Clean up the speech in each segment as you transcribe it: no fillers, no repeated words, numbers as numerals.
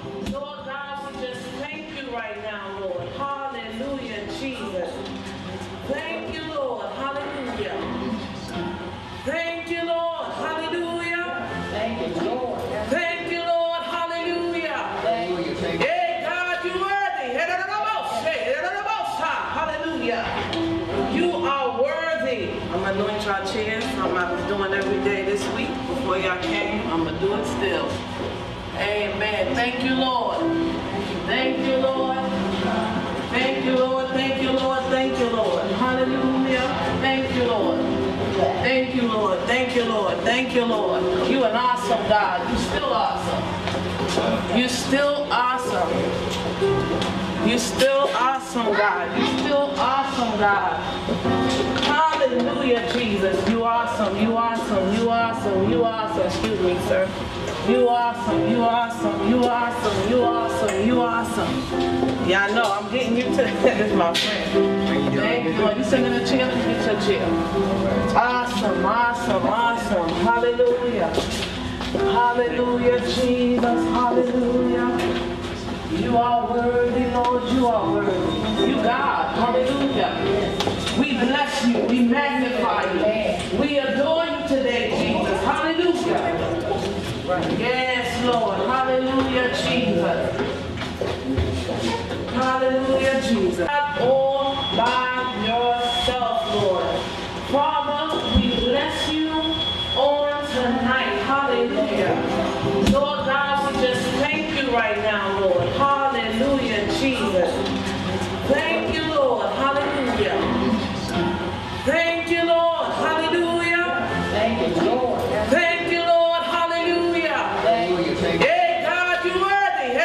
Lord God, we just thank you right now, Lord. Hallelujah, Jesus. Thank you, Lord. Hallelujah. Thank you, Lord. Hallelujah. Thank you, Lord. Thank you, Lord. Hallelujah. Thank you. Hey, God, you worthy. Hallelujah. You are worthy. I'm going to anoint your chairs. I'm doing every day this week. Before y'all came, I'm going to do it still. Amen. Thank you, Lord. Thank you, Lord. Thank you, Lord. Thank you, Lord. Thank you, Lord. Hallelujah. Thank you, Lord. Thank you, Lord. Thank you, Lord. Thank you, Lord. You an awesome God. You still awesome. You still awesome. You still awesome, God. You still awesome, God. Hallelujah, Jesus. You awesome. You awesome. You awesome. You awesome. Excuse me, sir. You awesome. You awesome. You awesome. You awesome. You awesome. Yeah, I know. I'm getting you to this is my friend. Thank you, Lord. You singing a chair? Let me get your chair. Awesome. Awesome. Awesome. Hallelujah. Hallelujah, Jesus. Hallelujah. You are worthy, Lord, you are worthy. You God, hallelujah. We bless you, we magnify you. We adore you today, Jesus. Hallelujah. Yes, Lord. Hallelujah, Jesus. Hallelujah, Jesus. All by yourself, Lord. Father, we bless you on tonight. Hallelujah. Lord God, we just thank you right now, Lord. Hallelujah, Jesus. Thank you, Lord. Hallelujah. Thank you, Lord. Hallelujah. Thank you, Lord. Thank you, Lord. Hallelujah. Thank you. Hey, God, you worthy.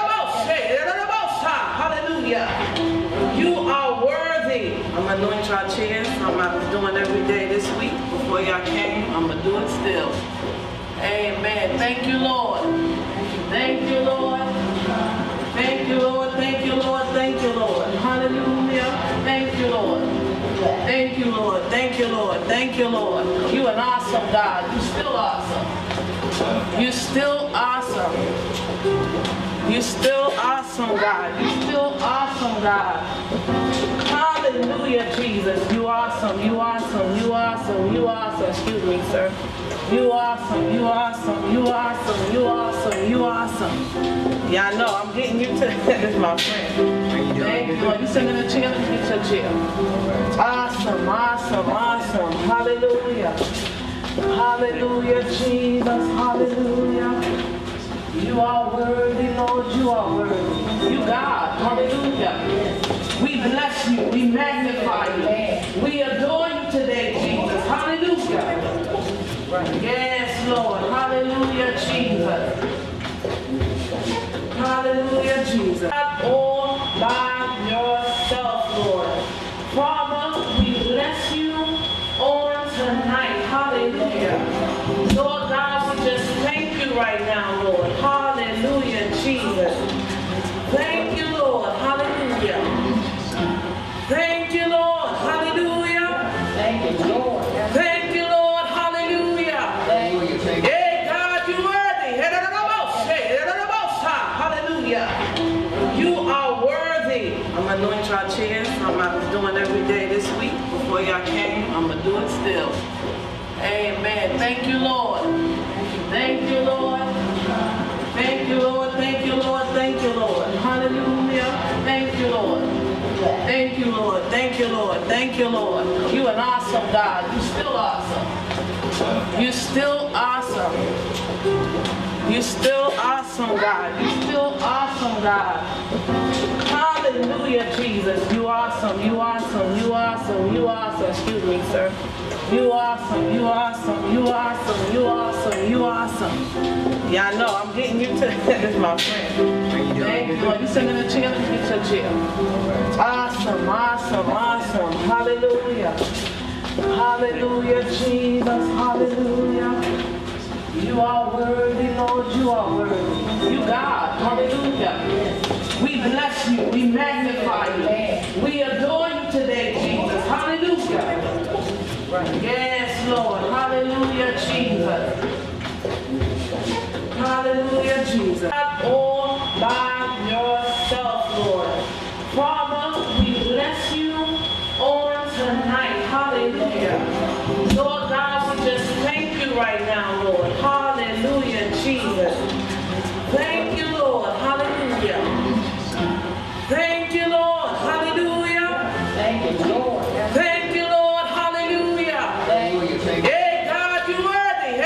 Hallelujah. You are worthy. I'm going to anoint your chairs. I'm doing every day this week. Before y'all came, I'm going to do it still. Amen. Thank you, Lord. Thank you, Lord. Thank you, Lord. Thank you, Lord. Thank you, Lord. Hallelujah. Thank you, Lord. Thank you, Lord. Thank you, Lord. Thank you, Lord. You an awesome God. You still awesome. You still awesome. You still awesome, God. You still awesome, God. Hallelujah, Jesus. You awesome. You awesome. You awesome. You awesome. Excuse me, sir. You awesome. You awesome. You awesome. You awesome. You awesome. Yeah, I know. I'm getting you to this is my friend. Thank you, Lord. You singing a chair? Let me get your chair. Awesome. Awesome. Awesome. Hallelujah. Hallelujah, Jesus. Hallelujah. You are worthy, Lord, you are worthy. You God, hallelujah. We bless you, we magnify you. We adore you today, Jesus. Hallelujah. Yes, Lord. Hallelujah, Jesus. Hallelujah, Jesus. All by yourself, Lord. Father, we bless you on tonight. Hallelujah. Lord God, we just thank you right now, Lord. Hallelujah, Jesus. Thank you, Lord. Hallelujah. Thank you, Lord. Hallelujah. Thank you, Lord. Thank you, Lord. Hallelujah. Thank you. Hey, God, you worthy. Hallelujah. You are worthy. I'm going to anoint your chairs. I'm doing every day this week. Before y'all came, I'm going to do it still. Amen. Thank you, Lord. Thank you, Lord. Thank you, Lord. Thank you, Lord. Thank you, Lord. Hallelujah. Thank you, Lord. Thank you, Lord. Thank you, Lord. Thank you, Lord. You an awesome God. You still awesome. You still awesome. You still awesome, God. You still awesome, God. Hallelujah, Jesus. You awesome. You awesome. You awesome. You awesome. Excuse me, sir. You awesome. You awesome. You awesome. You awesome. You awesome. Yeah, I know. I'm getting you to this is my friend. Thank you, Lord. You singing a chair? Let me get your chair. Awesome. Awesome. Awesome. Hallelujah. Hallelujah, Jesus. Hallelujah. You are worthy, Lord, you are worthy. You God, hallelujah. We bless you, we magnify you. We adore you today, Jesus. Hallelujah. Yes, Lord. Hallelujah, Jesus. Hallelujah, Jesus. All by yourself, Lord. Father, we bless you on tonight. Hallelujah. Lord God, we just thank you right now, Lord. Hallelujah, Jesus. Thank you, Lord. Hallelujah. Thank you, Lord. Hallelujah. Thank you, Lord. Thank you, Lord. Hallelujah. Thank you. Hey, God, you worthy.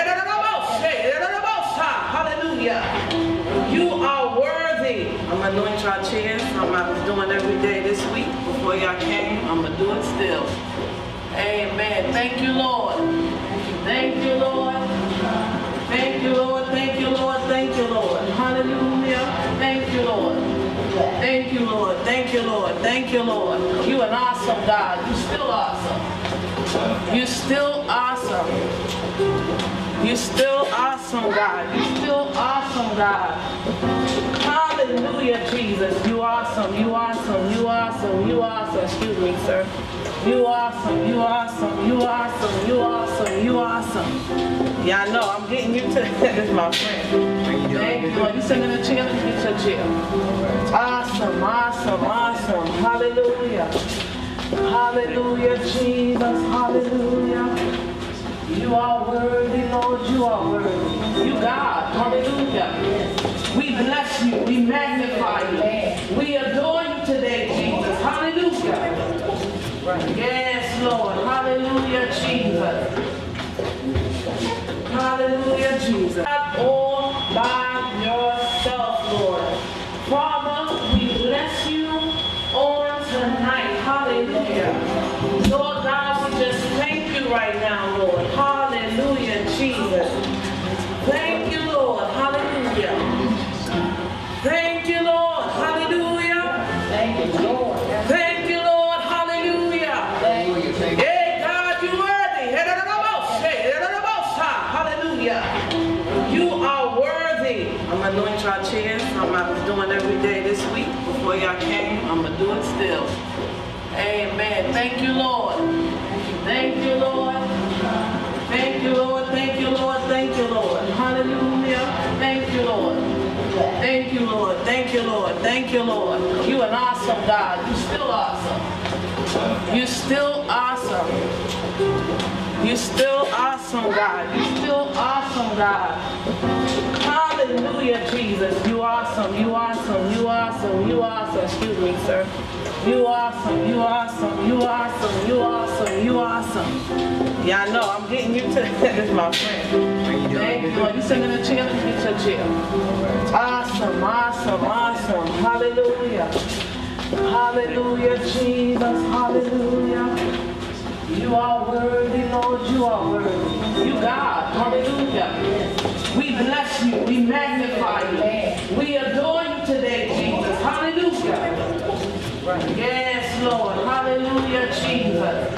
Hallelujah. You are worthy. I'm going to anoint your chairs. I was doing every day this week. Before y'all came, I'm going to do it still. Amen. Thank you, Lord. Thank you, Lord. Thank you, Lord. Thank you, Lord. Thank you, Lord. Hallelujah. Thank you, Lord. Thank you, Lord. Thank you, Lord. Thank you, Lord. You an awesome God. You still awesome. You still awesome. You still awesome, God. You still awesome, God. Hallelujah, Jesus. You awesome. You awesome. You awesome. You awesome. Excuse me, sir. You awesome. You awesome. You awesome. You awesome. You awesome. Yeah, I know. I'm getting you to this is my friend. Thank you, Lord. You sitting in a chair? Let me get your chair. Awesome. Awesome. Awesome. Hallelujah. Hallelujah, Jesus. Hallelujah. You are worthy, Lord. You are worthy. You God. Hallelujah. We bless you. We magnify you. We adore you today, Jesus. Hallelujah. Yes, Lord. Hallelujah, Jesus. Hallelujah, Jesus. All by yourself, Lord. Father, we bless you on tonight. Hallelujah. Lord God, we just thank you right now, Lord. Hallelujah, Jesus. Thank you, Lord. Hallelujah. Thank you, Lord. Hallelujah. Thank you, Lord. Thank you, Lord. Hallelujah. Thank you. Hey, God, you worthy. Hallelujah. You are worthy. I'm going to anoint your chairs. I was doing every day this week. Before y'all came, I'm going to do it still. Amen. Thank you, Lord. Thank you, Lord. Thank you, Lord. Thank you, Lord. Thank you, Lord. Hallelujah. Thank you, Lord. Thank you, Lord. Thank you, Lord. Thank you, Lord. You an awesome God. You still awesome. You still awesome. You still awesome, God. You still awesome, God. Hallelujah, Jesus. You awesome. You awesome. You awesome. You awesome. Excuse me, sir. You awesome. You awesome. You awesome. You awesome. You awesome. Yeah, I know. I'm getting you to this is my friend. Thank you, Lord. You sitting in a chair? Let me get your chair. Awesome. Awesome. Awesome. Hallelujah. Hallelujah, Jesus. Hallelujah. You are worthy, Lord. You are worthy. You God. Hallelujah. We bless you. We magnify you. We adore you today, Jesus. Hallelujah. Yes, Lord. Hallelujah, Jesus.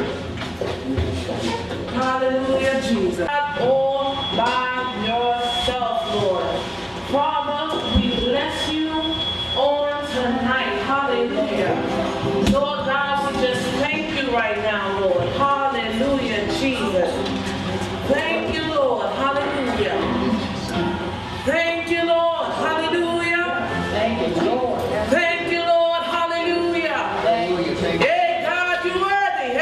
Hallelujah, Jesus. All by yourself, Lord. Father, we bless you on tonight. Hallelujah. Lord God, we just thank you right now, Lord. Hallelujah, Jesus. Thank you, Lord. Hallelujah. Thank you, Lord. Hallelujah. Thank you, Lord. Thank you, Lord. Hallelujah. Thank you. Hey, God, you worthy.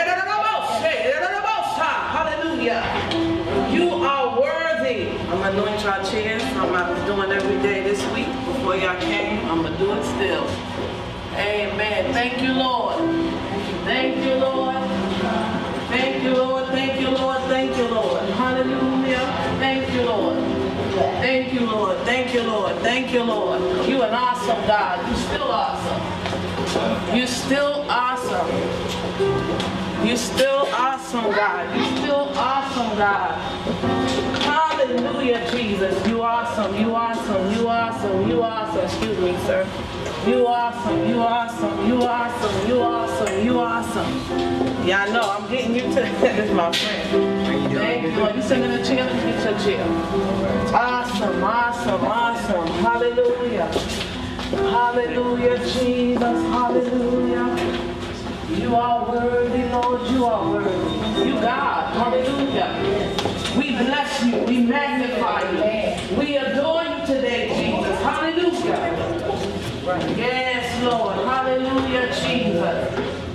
Hallelujah. You are worthy. I'm going to anoint your chairs. I was doing every day this week. Before y'all came, I'm going to do it still. Amen. Thank you, Lord. Thank you, Lord. Thank you, Lord. Thank you, Lord. Thank you, Lord. Hallelujah. Thank you, Lord. Thank you, Lord. Thank you, Lord. Thank you, Lord. You an awesome God. You still awesome. You still awesome. You still awesome, God. You still awesome, God. Hallelujah, Jesus. You awesome. You awesome. You awesome. You awesome. Excuse me, sir. You awesome. You awesome. You awesome. You awesome. You awesome. Yeah, I know. I'm getting you to this is my friend. Thank you, Lord. You sitting in a chair? Let me get your chair. Awesome. Awesome. Awesome. Hallelujah. Hallelujah, Jesus. Hallelujah. You are worthy, Lord. You are worthy. You God. Hallelujah. We bless you. We magnify you. We adore you today, Jesus. Hallelujah. Yes, Lord. Hallelujah, Jesus.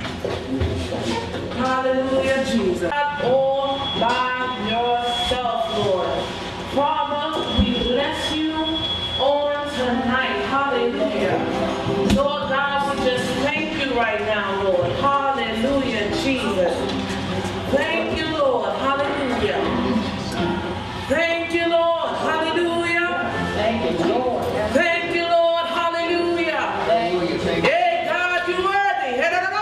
Hallelujah, Jesus. All by yourself, Lord. Father, we bless you on tonight. Hallelujah. Lord God, we just thank you right now, Lord. Hallelujah, Jesus. Thank you, Lord. Hallelujah. Thank you, Lord. Hallelujah. Thank you, Lord. Thank you, Lord. Hallelujah. Thank you. Hey, God, you're worthy.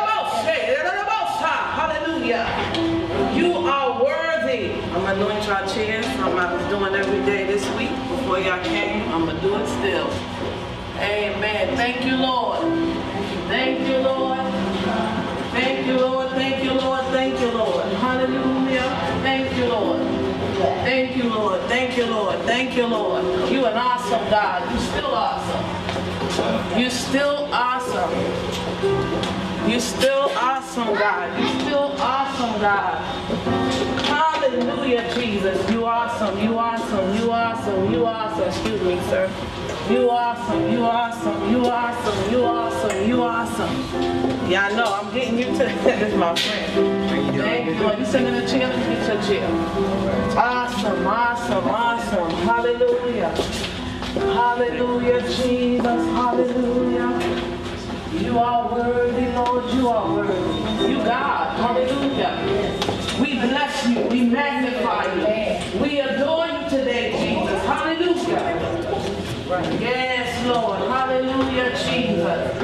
Hallelujah. You are worthy. I'm going to anoint your chairs. I was doing every day this week. Before y'all came, I'm going to do it still. Amen. Thank you, Lord. Thank you, Lord. Thank you, Lord. Thank you, Lord. Thank you, Lord. Hallelujah. Thank you, Lord. Thank you, Lord. Thank you, Lord. Thank you, Lord. You an awesome God. You still awesome. You still awesome. You still awesome, God. You still awesome, God. Hallelujah, Jesus. You awesome. You awesome. You awesome. You awesome. Excuse me, sir. You awesome. You awesome. You awesome. You awesome. You awesome. Yeah, I know. I'm getting you to this is my friend. Thank you, Lord. You sitting in a chair? Let me get your chair. Awesome. Awesome. Awesome. Hallelujah. Hallelujah, Jesus. Hallelujah. You are worthy, Lord. You are worthy. You God. Hallelujah. We bless you. We magnify you. We adore you today, Jesus. Hallelujah. Yes, Lord. Hallelujah, Jesus.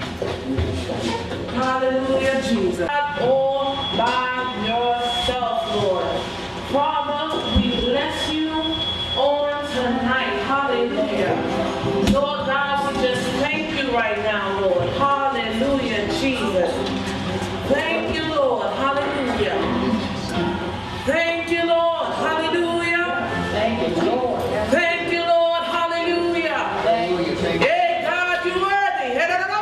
Hallelujah, Jesus. All by yourself, Lord. Father, we bless you on tonight. Hallelujah. Lord God, we just thank you right now, Lord. Hallelujah, Jesus. Thank you, Lord. Hallelujah. Thank you, Lord. Hallelujah. Thank you, Lord. Thank you, Lord. Hallelujah. Thank you. Hey, God, you're worthy.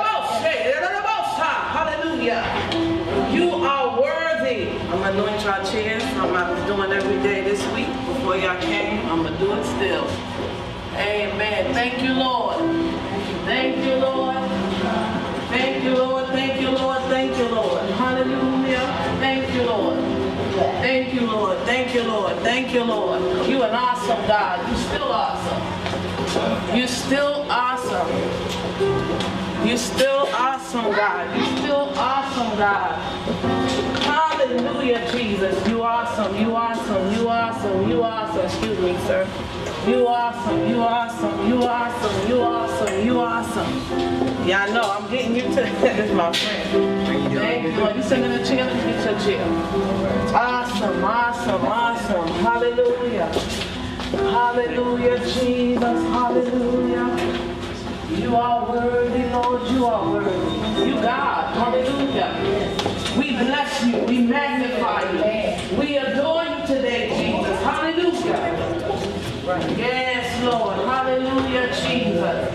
Hallelujah. You are worthy. I'm going to anoint your chairs. I was doing every day this week. Before y'all came, I'm going to do it still. Amen. Thank you, Lord. Thank you, Lord. Thank you, Lord. Thank you, Lord. Thank you, Lord. Hallelujah. Thank you, Lord. Thank you, Lord. Thank you, Lord. Thank you, Lord. You an awesome God. You still awesome. You still awesome. You still awesome, God. You still awesome, God. Hallelujah, Jesus. You awesome. You awesome. You awesome. You awesome. Excuse me, sir. You awesome. You awesome. You awesome. You awesome. You awesome. Yeah, I know. I'm getting you to this is my friend. Thank you, Lord. You sitting in a chair? Let me get your chair. Awesome. Awesome. Awesome. Hallelujah. Hallelujah, Jesus. Hallelujah. You are worthy, Lord. You are worthy. You God. Hallelujah. We bless you. We magnify you. We adore you today, Jesus. Hallelujah. Yes, Lord. Hallelujah, Jesus.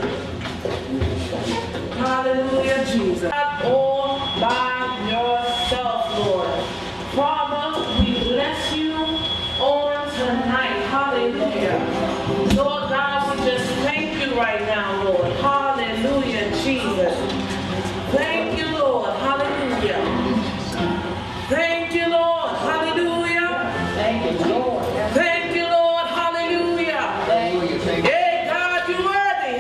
Hallelujah, Jesus. All by yourself, Lord. Father, we bless you on tonight. Hallelujah. Lord God, we just thank you right now, Lord. Hallelujah, Jesus. Thank you, Lord. Hallelujah. Thank you, Lord. Hallelujah. Thank you, Lord. Thank you, Lord. Hallelujah. Thank you. Hey, God, you're worthy.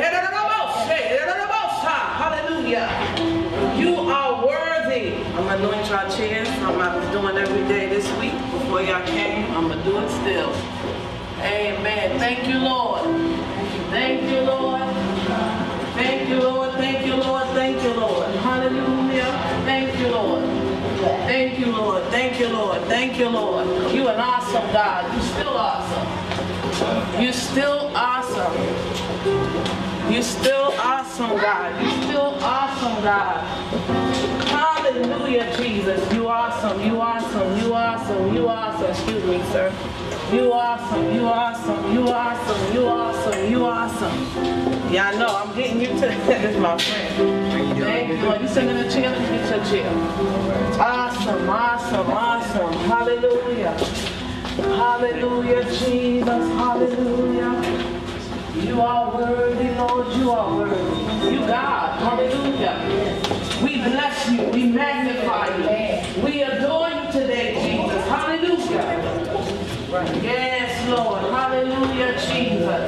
Hallelujah. You are worthy. I'm going to anoint your chairs. I was doing every day this week. Before y'all came, I'm going to do it still. Amen. Thank you, Lord. Thank you, Lord. Thank you, Lord. Thank you, Lord. Thank you, Lord. Hallelujah. Thank you, Lord. Thank you, Lord. Thank you, Lord. Thank you, Lord. You an awesome God. You still awesome. You still awesome. You still awesome, God. You still awesome, God. Hallelujah, Jesus. You awesome. You awesome. You awesome. You awesome. Excuse me, sir. You awesome. You awesome. You awesome. You awesome. You awesome. Yeah, I know. I'm getting you to this is my friend. Thank you, Lord. You sitting in a chair? Let me get your chair. Awesome. Awesome. Awesome. Hallelujah. Hallelujah, Jesus. Hallelujah. You are worthy, Lord, you are worthy. You God, hallelujah. We bless you, we magnify you. We adore you today, Jesus, hallelujah. Yes, Lord, hallelujah, Jesus.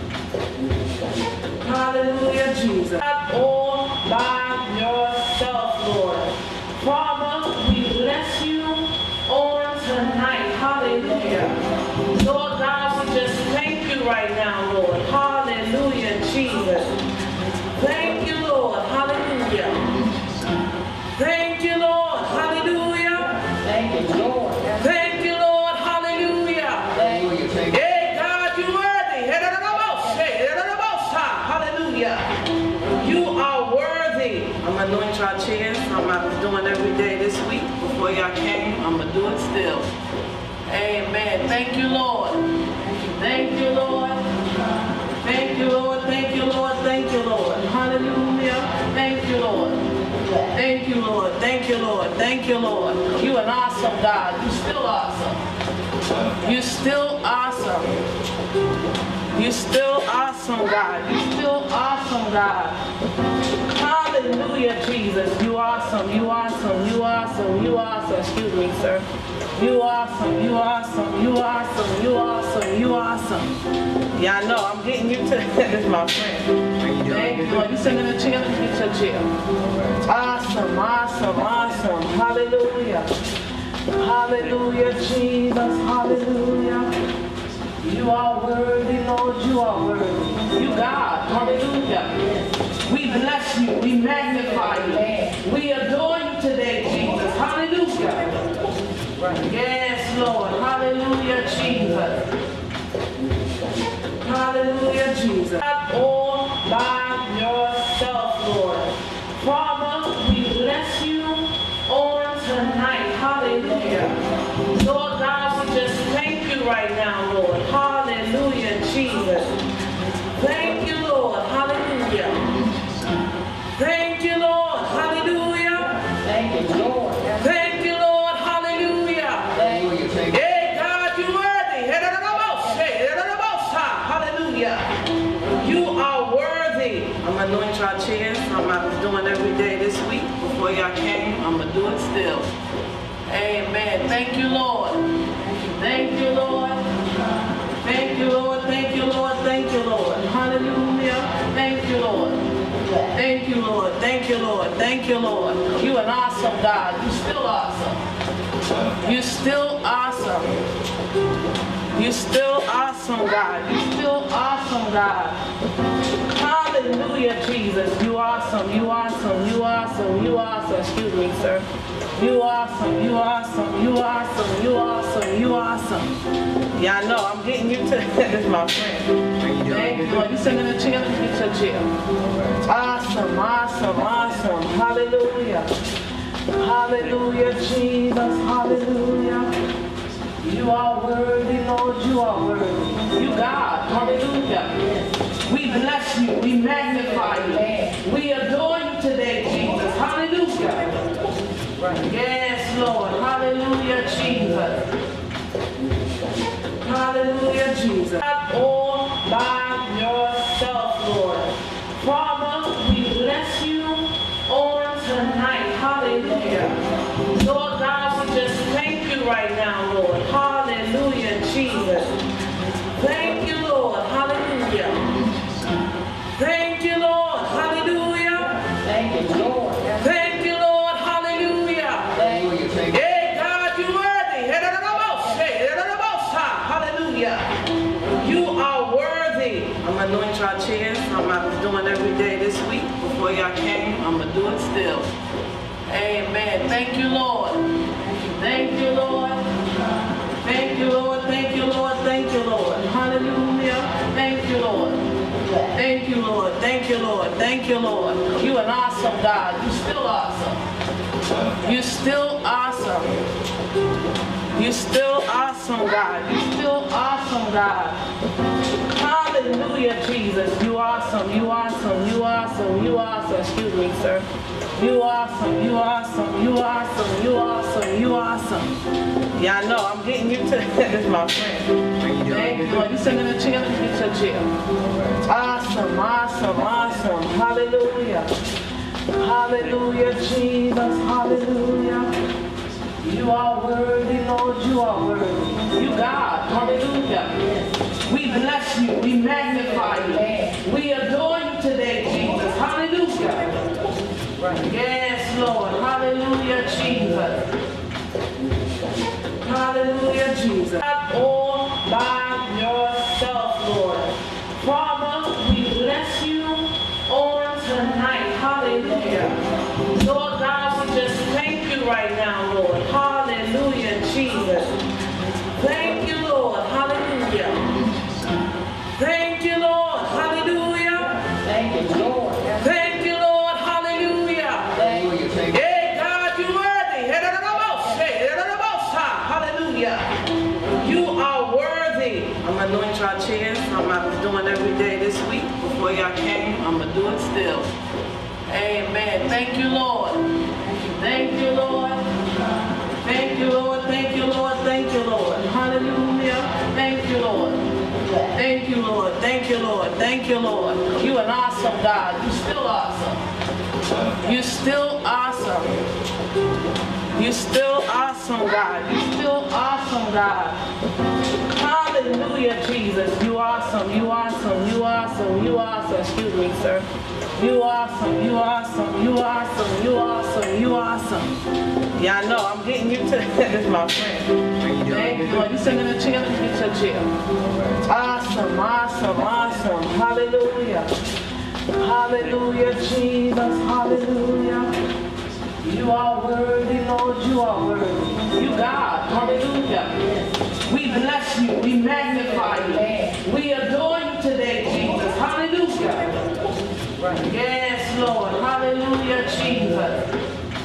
Hallelujah, Jesus. All by yourself, Lord. Father, we bless you on tonight, hallelujah. Lord God, we just thank you right now, Lord. Hallelujah, Jesus. Thank you, Lord. Hallelujah. Thank you, Lord. Hallelujah. Thank you, Lord. Thank you, Lord. Hallelujah. Hey, God, you're worthy. Hallelujah. You are worthy. I'm going to anoint your chairs. I was doing every day this week. Before y'all came, I'm going to do it still. Amen. Thank you, Lord. Thank you, Lord. Thank you, Lord. Thank you, Lord. Thank you, Lord. Hallelujah. Thank you, Lord. Thank you, Lord. Thank you, Lord. Thank you, Lord. You an awesome God. You still awesome. You still awesome. You still awesome, God. You still awesome, God. Hallelujah, Jesus. You awesome. You awesome. You awesome. You awesome. Excuse me, sir. You awesome. You awesome. You awesome. You awesome. You awesome. Yeah, I know. I'm getting you to this is my friend. Thank you, Lord. You sitting in a chair? Let me get your chair. Awesome. Awesome. Awesome. Hallelujah. Hallelujah, Jesus. Hallelujah. You are worthy, Lord. You are worthy. You God. Hallelujah. We bless you. We magnify you. We adore you today, Jesus. Hallelujah. Yes, Lord. Hallelujah, Jesus. Hallelujah, Jesus. All by yourself, Lord. Father, we bless you on tonight. Hallelujah. Lord God, we just thank you right now, Lord. Hallelujah, Jesus. Thank you, Lord. Hallelujah. Thank you, Lord. Hallelujah. Thank you, Lord. Thank you, Lord. Hallelujah. Hey, God, you're worthy. Hallelujah. You are worthy. I'm going to anoint your chairs. I was doing every day this week. Before y'all came, I'm going to do it still. Amen. Thank you, Lord. Thank you, Lord. Thank you, Lord. Thank you, Lord. Thank you, Lord. Hallelujah. Thank you, Lord. Thank you, Lord. Thank you, Lord. Thank you, Lord. You an awesome God. You still awesome. You still awesome. You still awesome, God. You still awesome, God. Hallelujah, Jesus. You awesome. You awesome. You awesome. You awesome. Excuse me, sir. You awesome. You awesome. You awesome. You awesome. You awesome. Yeah, I know. I'm getting you to this is my friend. Thank you, Lord. You sitting in a chair? Let me get your chair. Awesome. Awesome. Awesome. Hallelujah. Hallelujah, Jesus. Hallelujah. You are worthy, Lord. You are worthy. You God. Hallelujah. We bless you. We magnify you. We adore you today, Jesus. Hallelujah. Yes, Lord. Hallelujah, Jesus. Hallelujah, Jesus. All by yourself, Lord. Father, we bless you on tonight. Hallelujah. Lord God, we just thank you right now, Lord. Hallelujah, Jesus. Thank you, Lord. Hallelujah. Thank you, Lord. Hallelujah. Thank you, Lord. Thank you, Lord. Hallelujah. Hey, God, you're worthy. Hallelujah. You are worthy. I'm going to anoint your chairs. I was doing every day this week. Before y'all came, I'm going to do it still. Amen. Thank you, Lord. Thank you, Lord. Thank you, Lord. Thank you, Lord. Thank you, Lord. Hallelujah. Thank you, Lord. Thank you, Lord. Thank you, Lord. Thank you, Lord. You an awesome God. You still awesome. You still awesome. You still awesome, God. You still awesome, God. Hallelujah, Jesus. You awesome. You awesome. You awesome. You awesome. Excuse me, sir. You awesome. You awesome. You awesome. You awesome. You awesome. Yeah, I know. I'm getting you to this is my friend. Thank you, Lord. You sitting in a chair? Let me get your chair. Awesome, awesome, awesome. Hallelujah. Hallelujah, Jesus. Hallelujah. You are worthy, Lord. You are worthy. You God. Hallelujah. We bless you. We magnify you. We adore you today, Jesus. Hallelujah. Yes, Lord. Hallelujah, Jesus. Hallelujah, Jesus. All by yourself, Lord. Father, we bless you on tonight. Hallelujah. Lord God, we just thank you right now, Lord. Hallelujah, Jesus. Thank you, Lord. Hallelujah. Thank you, Lord. Hallelujah. Thank you, Lord. Thank you, Lord. Hallelujah. Hey, God, you're worthy. Hallelujah. You are worthy. I'm going to anoint your chairs. I was doing every day this week. Before y'all came, I'm going to do it still. Amen. Thank you, Lord. Thank you, Lord. Thank you, Lord. Thank you, Lord. Thank you, Lord. Hallelujah. Thank you, Lord. Thank you, Lord. Thank you, Lord. Thank you, Lord. You an awesome God. You still awesome. You still awesome. You still awesome, God. You still awesome, God. Hallelujah, Jesus. You awesome. You awesome. You awesome. You awesome. Excuse me, sir. You awesome. You awesome. You awesome. You awesome. You awesome. Yeah, I know. I'm getting you to this is my friend. Thank you, Lord. You sitting in a chair? Let me get your chair. Awesome. Awesome. Awesome. Hallelujah. Hallelujah, Jesus. Hallelujah. You are worthy, Lord. You are worthy. You God. Hallelujah. We bless you. We magnify you. We adore you today, Jesus. Hallelujah. Yes, Lord. Hallelujah, Jesus.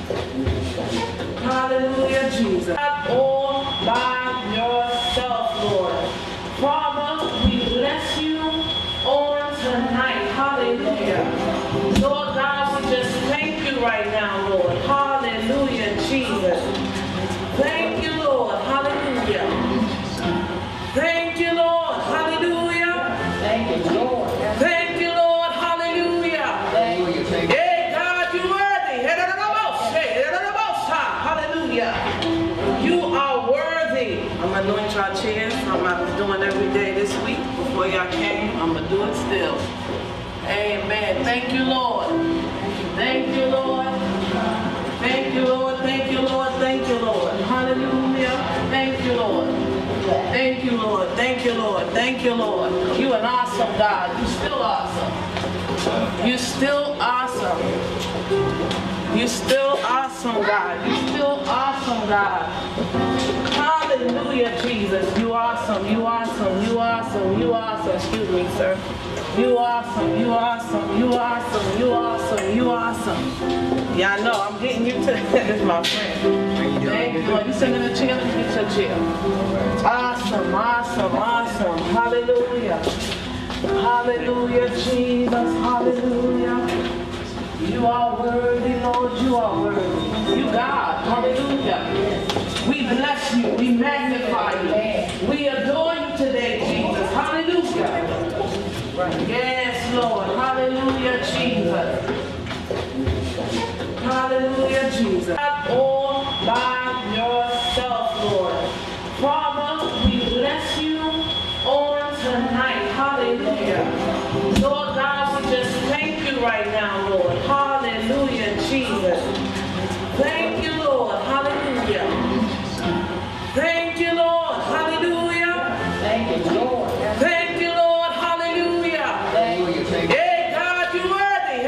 Hallelujah, Jesus. All by yourself, Lord. Father, we bless you on tonight. Hallelujah. Lord God, we just thank you right now, Lord. Hallelujah, Jesus. Thank you, Lord. Hallelujah. Thank you, Lord. Hallelujah. Thank you, Lord. Thank you, Lord. Hallelujah. Hey, God, you're worthy. Hallelujah. You are worthy. I'm going to anoint your chairs. I was doing every day this week. Before y'all came, I'm going to do it still. Amen. Thank you, Lord. Thank you, Lord. Thank you, Lord. Thank you, Lord. Thank you, Lord. Hallelujah. Thank you, Lord. Thank you, Lord. Thank you, Lord. Thank you, Lord. You an awesome God. You still awesome. You still awesome. You still awesome, God. You still awesome, God. Hallelujah, Jesus. You awesome. You awesome. You awesome. You awesome. Excuse me, sir. You awesome. You awesome. You awesome. You awesome. You awesome. Yeah, I know. I'm getting you to this is my friend. Thank you, Lord. You sitting in a chair? Let me get your chair. Awesome. Awesome. Awesome. Hallelujah. Hallelujah, Jesus. Hallelujah. You are worthy, Lord. You are worthy. You God. Hallelujah. We bless you. We magnify you. We adore you today, Jesus. Hallelujah. Yes, Lord. Hallelujah, Jesus. Hallelujah, Jesus. All by yourself, Lord. Father, we bless you on tonight. Hallelujah. Lord God, we just thank you right now, Lord. Hallelujah, Jesus. Thank you, Lord. Hallelujah. Thank you, Lord. Hallelujah. Thank you, Lord. Thank you, Lord. Hallelujah. Hey, God, you're worthy.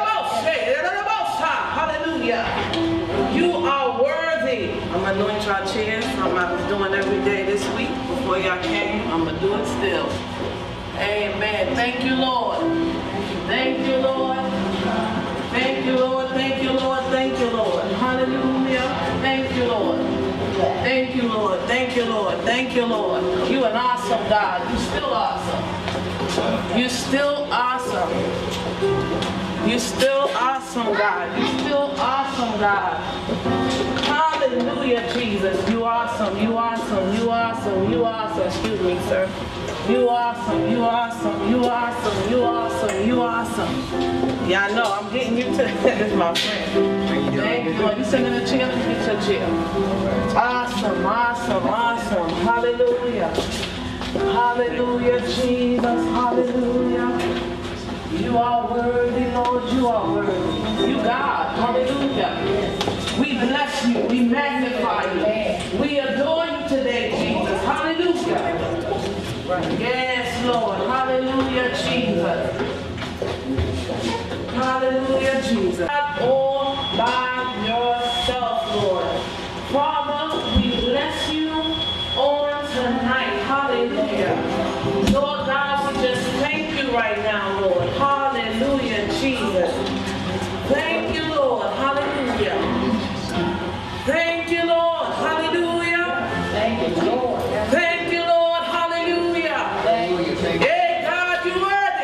Hallelujah. You are worthy. I'm going to anoint your chairs. I was doing every day this week. Before y'all came, I'm going to do it still. Amen. Thank you, Lord. Thank you, Lord. Thank you, Lord. Thank you, Lord. Thank you, Lord. Hallelujah. Thank you, Lord. Thank you, Lord. Thank you, Lord. Thank you, Lord. You an awesome God. You still awesome. You still awesome. You still awesome, God. You still awesome, God. Hallelujah. Hallelujah, Jesus. You awesome, you awesome, you awesome, you awesome. Excuse me, sir. You awesome, you awesome, you awesome, you awesome, you awesome. Yeah, I know, I'm getting you to this is my friend. Thank you, Lord. You sitting in a chair, let me get your chair. Awesome, awesome, awesome. Hallelujah. Hallelujah, Jesus. Hallelujah. You are worthy, Lord. You are worthy. You God. Hallelujah. We bless you. We magnify you. We adore you today, Jesus. Hallelujah. Yes, Lord. Hallelujah, Jesus. Hallelujah, Jesus. Not all by yourself, Lord. Father, we bless you on tonight. Hallelujah. Lord God, we just thank you right now, Lord. Hallelujah, Jesus. Thank you, Lord. Hallelujah. Thank you, Lord. Hallelujah. Thank you, Lord. Thank you, Lord. Hallelujah. Yeah, God, you're worthy.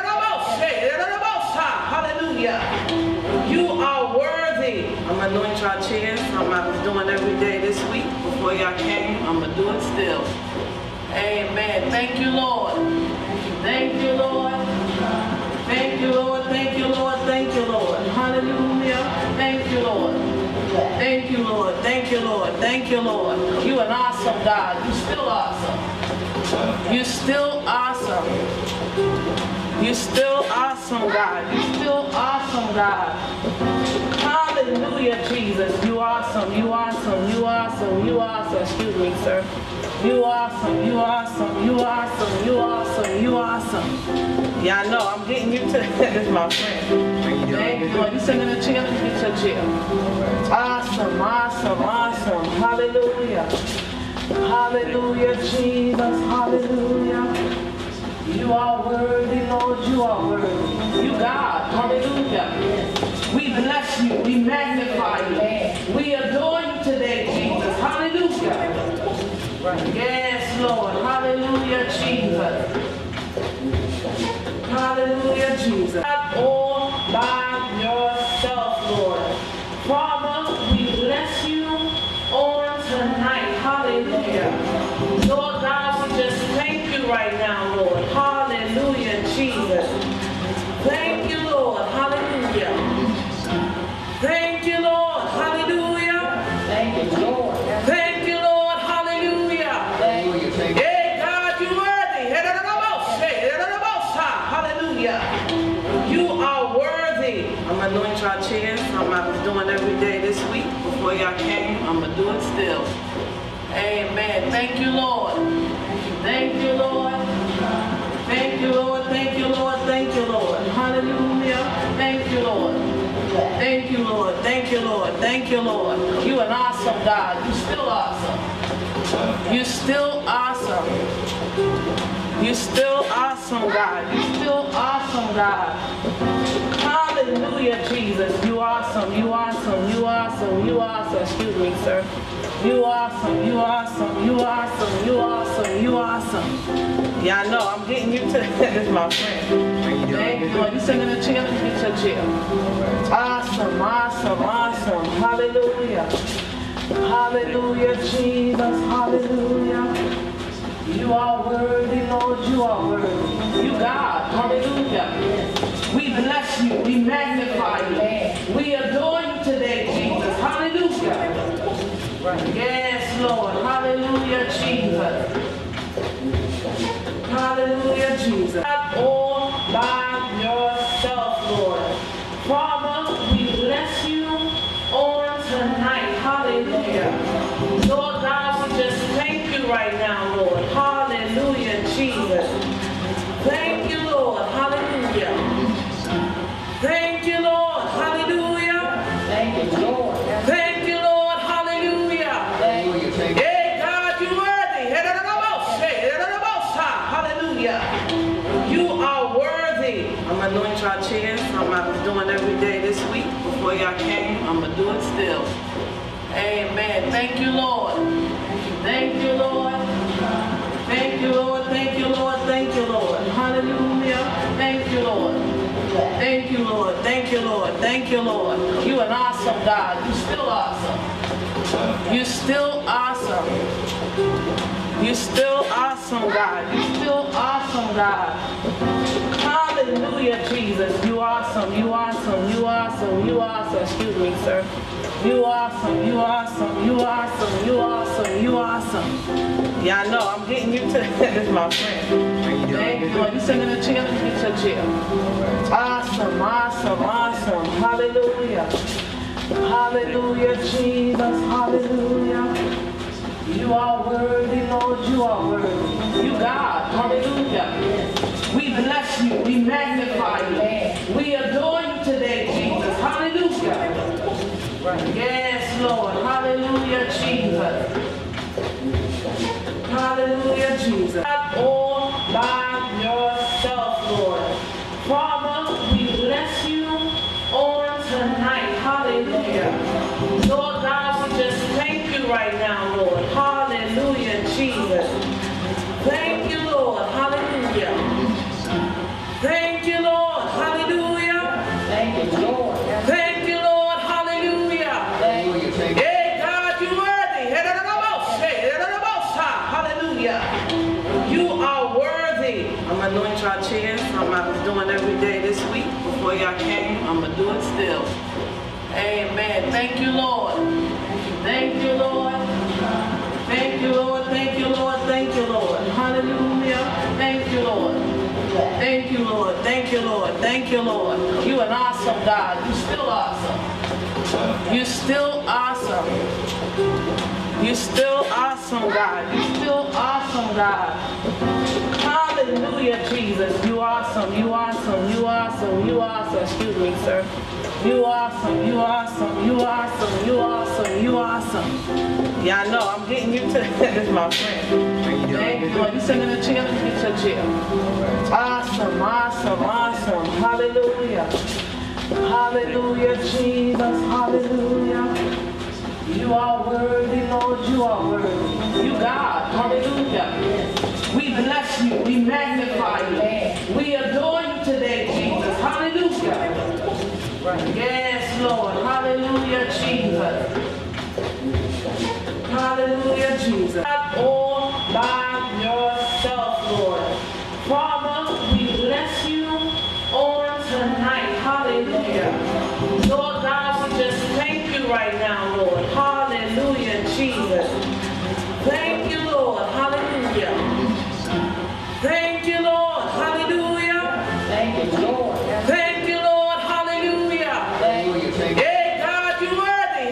Hallelujah. You are worthy. I'm anointing our chairs. I was doing every day this week. Before y'all came, I'm going to do it still. Amen. Thank you, Lord. Thank you, Lord. Thank you, Lord. Thank you, Lord. Thank you, Lord. Hallelujah. Thank you, Lord. Thank you, Lord. Thank you, Lord. Thank you, Lord. You an awesome God. You still awesome. You still awesome. You still awesome, God. You still awesome, God. Hallelujah, Jesus. You awesome. You awesome. You awesome. You awesome. Excuse me, sir. You awesome. You awesome. You awesome. You awesome. You awesome. Yeah, I know. I'm getting you to this is my friend. Thank you, Lord. You sitting in a chair, let me get your chair. Awesome, awesome, awesome. Hallelujah. Hallelujah, Jesus. Hallelujah. You are worthy, Lord. You are worthy. You God. Hallelujah. We bless you. We magnify you. We adore you today, Jesus. Hallelujah. Yes, Lord. Hallelujah, Jesus. Hallelujah, Jesus. Not all by yourself, Lord. Father, we bless you on tonight. Hallelujah. Lord God, we just thank you right now, Lord. Hallelujah, Jesus. Thank you, Lord. Hallelujah. Thank you, Lord. Hallelujah. Thank you, Lord. Thank you, Lord. Hallelujah. Yeah, God, you're worthy. Hallelujah. You are worthy. I'm anointing our chairs. I was doing every day this week. Before y'all came, I'm going to do it still. Amen. Thank you, Lord. Thank you, Lord. Thank you, Lord. Thank you, Lord. Thank you, Lord. Hallelujah. Thank you, Lord. Thank you, Lord. Thank you, Lord. Thank you, Lord. You an awesome God. You still awesome. You still awesome. You still awesome, God. You still awesome, God. Hallelujah, Jesus. You awesome. You awesome. You awesome. You awesome. Excuse me, sir. You awesome. You awesome. You awesome. You awesome. You awesome. Yeah, I know. I'm getting you to this is my friend. Thank you, Lord. You sitting in a chair, let me get your chair. Awesome. Awesome. Awesome. Hallelujah. Hallelujah, Jesus. Hallelujah. You are worthy, Lord. You are worthy. You God. Hallelujah. We bless you. We magnify you. We adore you today, Jesus. Hallelujah. Yes, Lord. Hallelujah, Jesus. Hallelujah, Jesus. Not all by yourself, Lord. Father, we bless you on tonight. Hallelujah. Lord God, we just thank you right now, Lord. Hallelujah, Jesus. Thank you, Lord. Hallelujah. Thank you, Lord. Hallelujah. Thank you, Lord. Thank you, Lord. Hallelujah. Yeah, God, you're worthy. Hallelujah. You are worthy. I'm anointing our chairs. I was doing every day this week. Before y'all came, I'm going to do it still. Amen. Thank you, Lord. Thank you, Lord. Thank you, Lord. Thank you, Lord. Thank you, Lord. Hallelujah. Thank you, Lord. Thank you, Lord. Thank you, Lord. Thank you, Lord. You an awesome God. You still awesome. You're still awesome. You're still awesome, God. You're still awesome, God. Hallelujah, Jesus. You awesome. You awesome. You awesome. You awesome. Excuse me, sir. You awesome. You awesome. You awesome. You awesome. You awesome. Yeah, I know. I'm getting you to this, my friend. Thank you, Lord. You sitting in a chair? Let me get your chair. Awesome. Awesome. Awesome. Hallelujah. Hallelujah, Jesus. Hallelujah. You are worthy, Lord. You are worthy. You God. Hallelujah. We bless you. We magnify you. We adore you today, Jesus. Hallelujah. Yes, Lord. Hallelujah, Jesus. Hallelujah, Jesus. Not all by yourself, Lord. Father, we bless you on tonight. Hallelujah. Lord God, we just thank you right now, Lord. Hallelujah, Jesus. Thank you, Lord. Hallelujah. Thank you, Lord. Hallelujah. Thank you, Lord. Thank you, Lord. Hallelujah. Thank you. Hey, God, you're worthy. Hallelujah. You are worthy. I'm going to anoint your chairs. I was doing every day this week before y'all came. I'm going to do it still. Amen. Thank you, Lord. Thank you, Lord. Thank you, Lord. Thank you, Lord. Thank you, Lord. Hallelujah. Thank you, Lord. Thank you, Lord. Thank you, Lord. Thank you, Lord. You an awesome God. You're still awesome. You're still awesome. You're still awesome, God. You're still awesome, God. Hallelujah, Jesus. You awesome. You awesome. You awesome. You awesome. Excuse me, sir. You awesome. You awesome. You awesome. You awesome. You awesome. Yeah, I know. I'm getting you to this, my friend. Thank you, Lord. You sitting in a chair? Let me get your chair. Awesome. Awesome. Awesome. Hallelujah. Hallelujah, Jesus. Hallelujah. You are worthy, Lord. You are worthy. You God. Hallelujah. We bless you. We magnify you. We adore you today, Jesus. Hallelujah. Yes, Lord. Hallelujah, Jesus. Hallelujah, Jesus. Not all by yourself, Lord. Father, we bless you on tonight. Hallelujah. Lord God, we just thank you right now, Lord. Hallelujah, Jesus. Thank you, Lord. Hallelujah. Thank you, Lord. Hallelujah. Thank you, Lord. Thank you, Lord. Hallelujah. Thank you. Hey, God, you're worthy.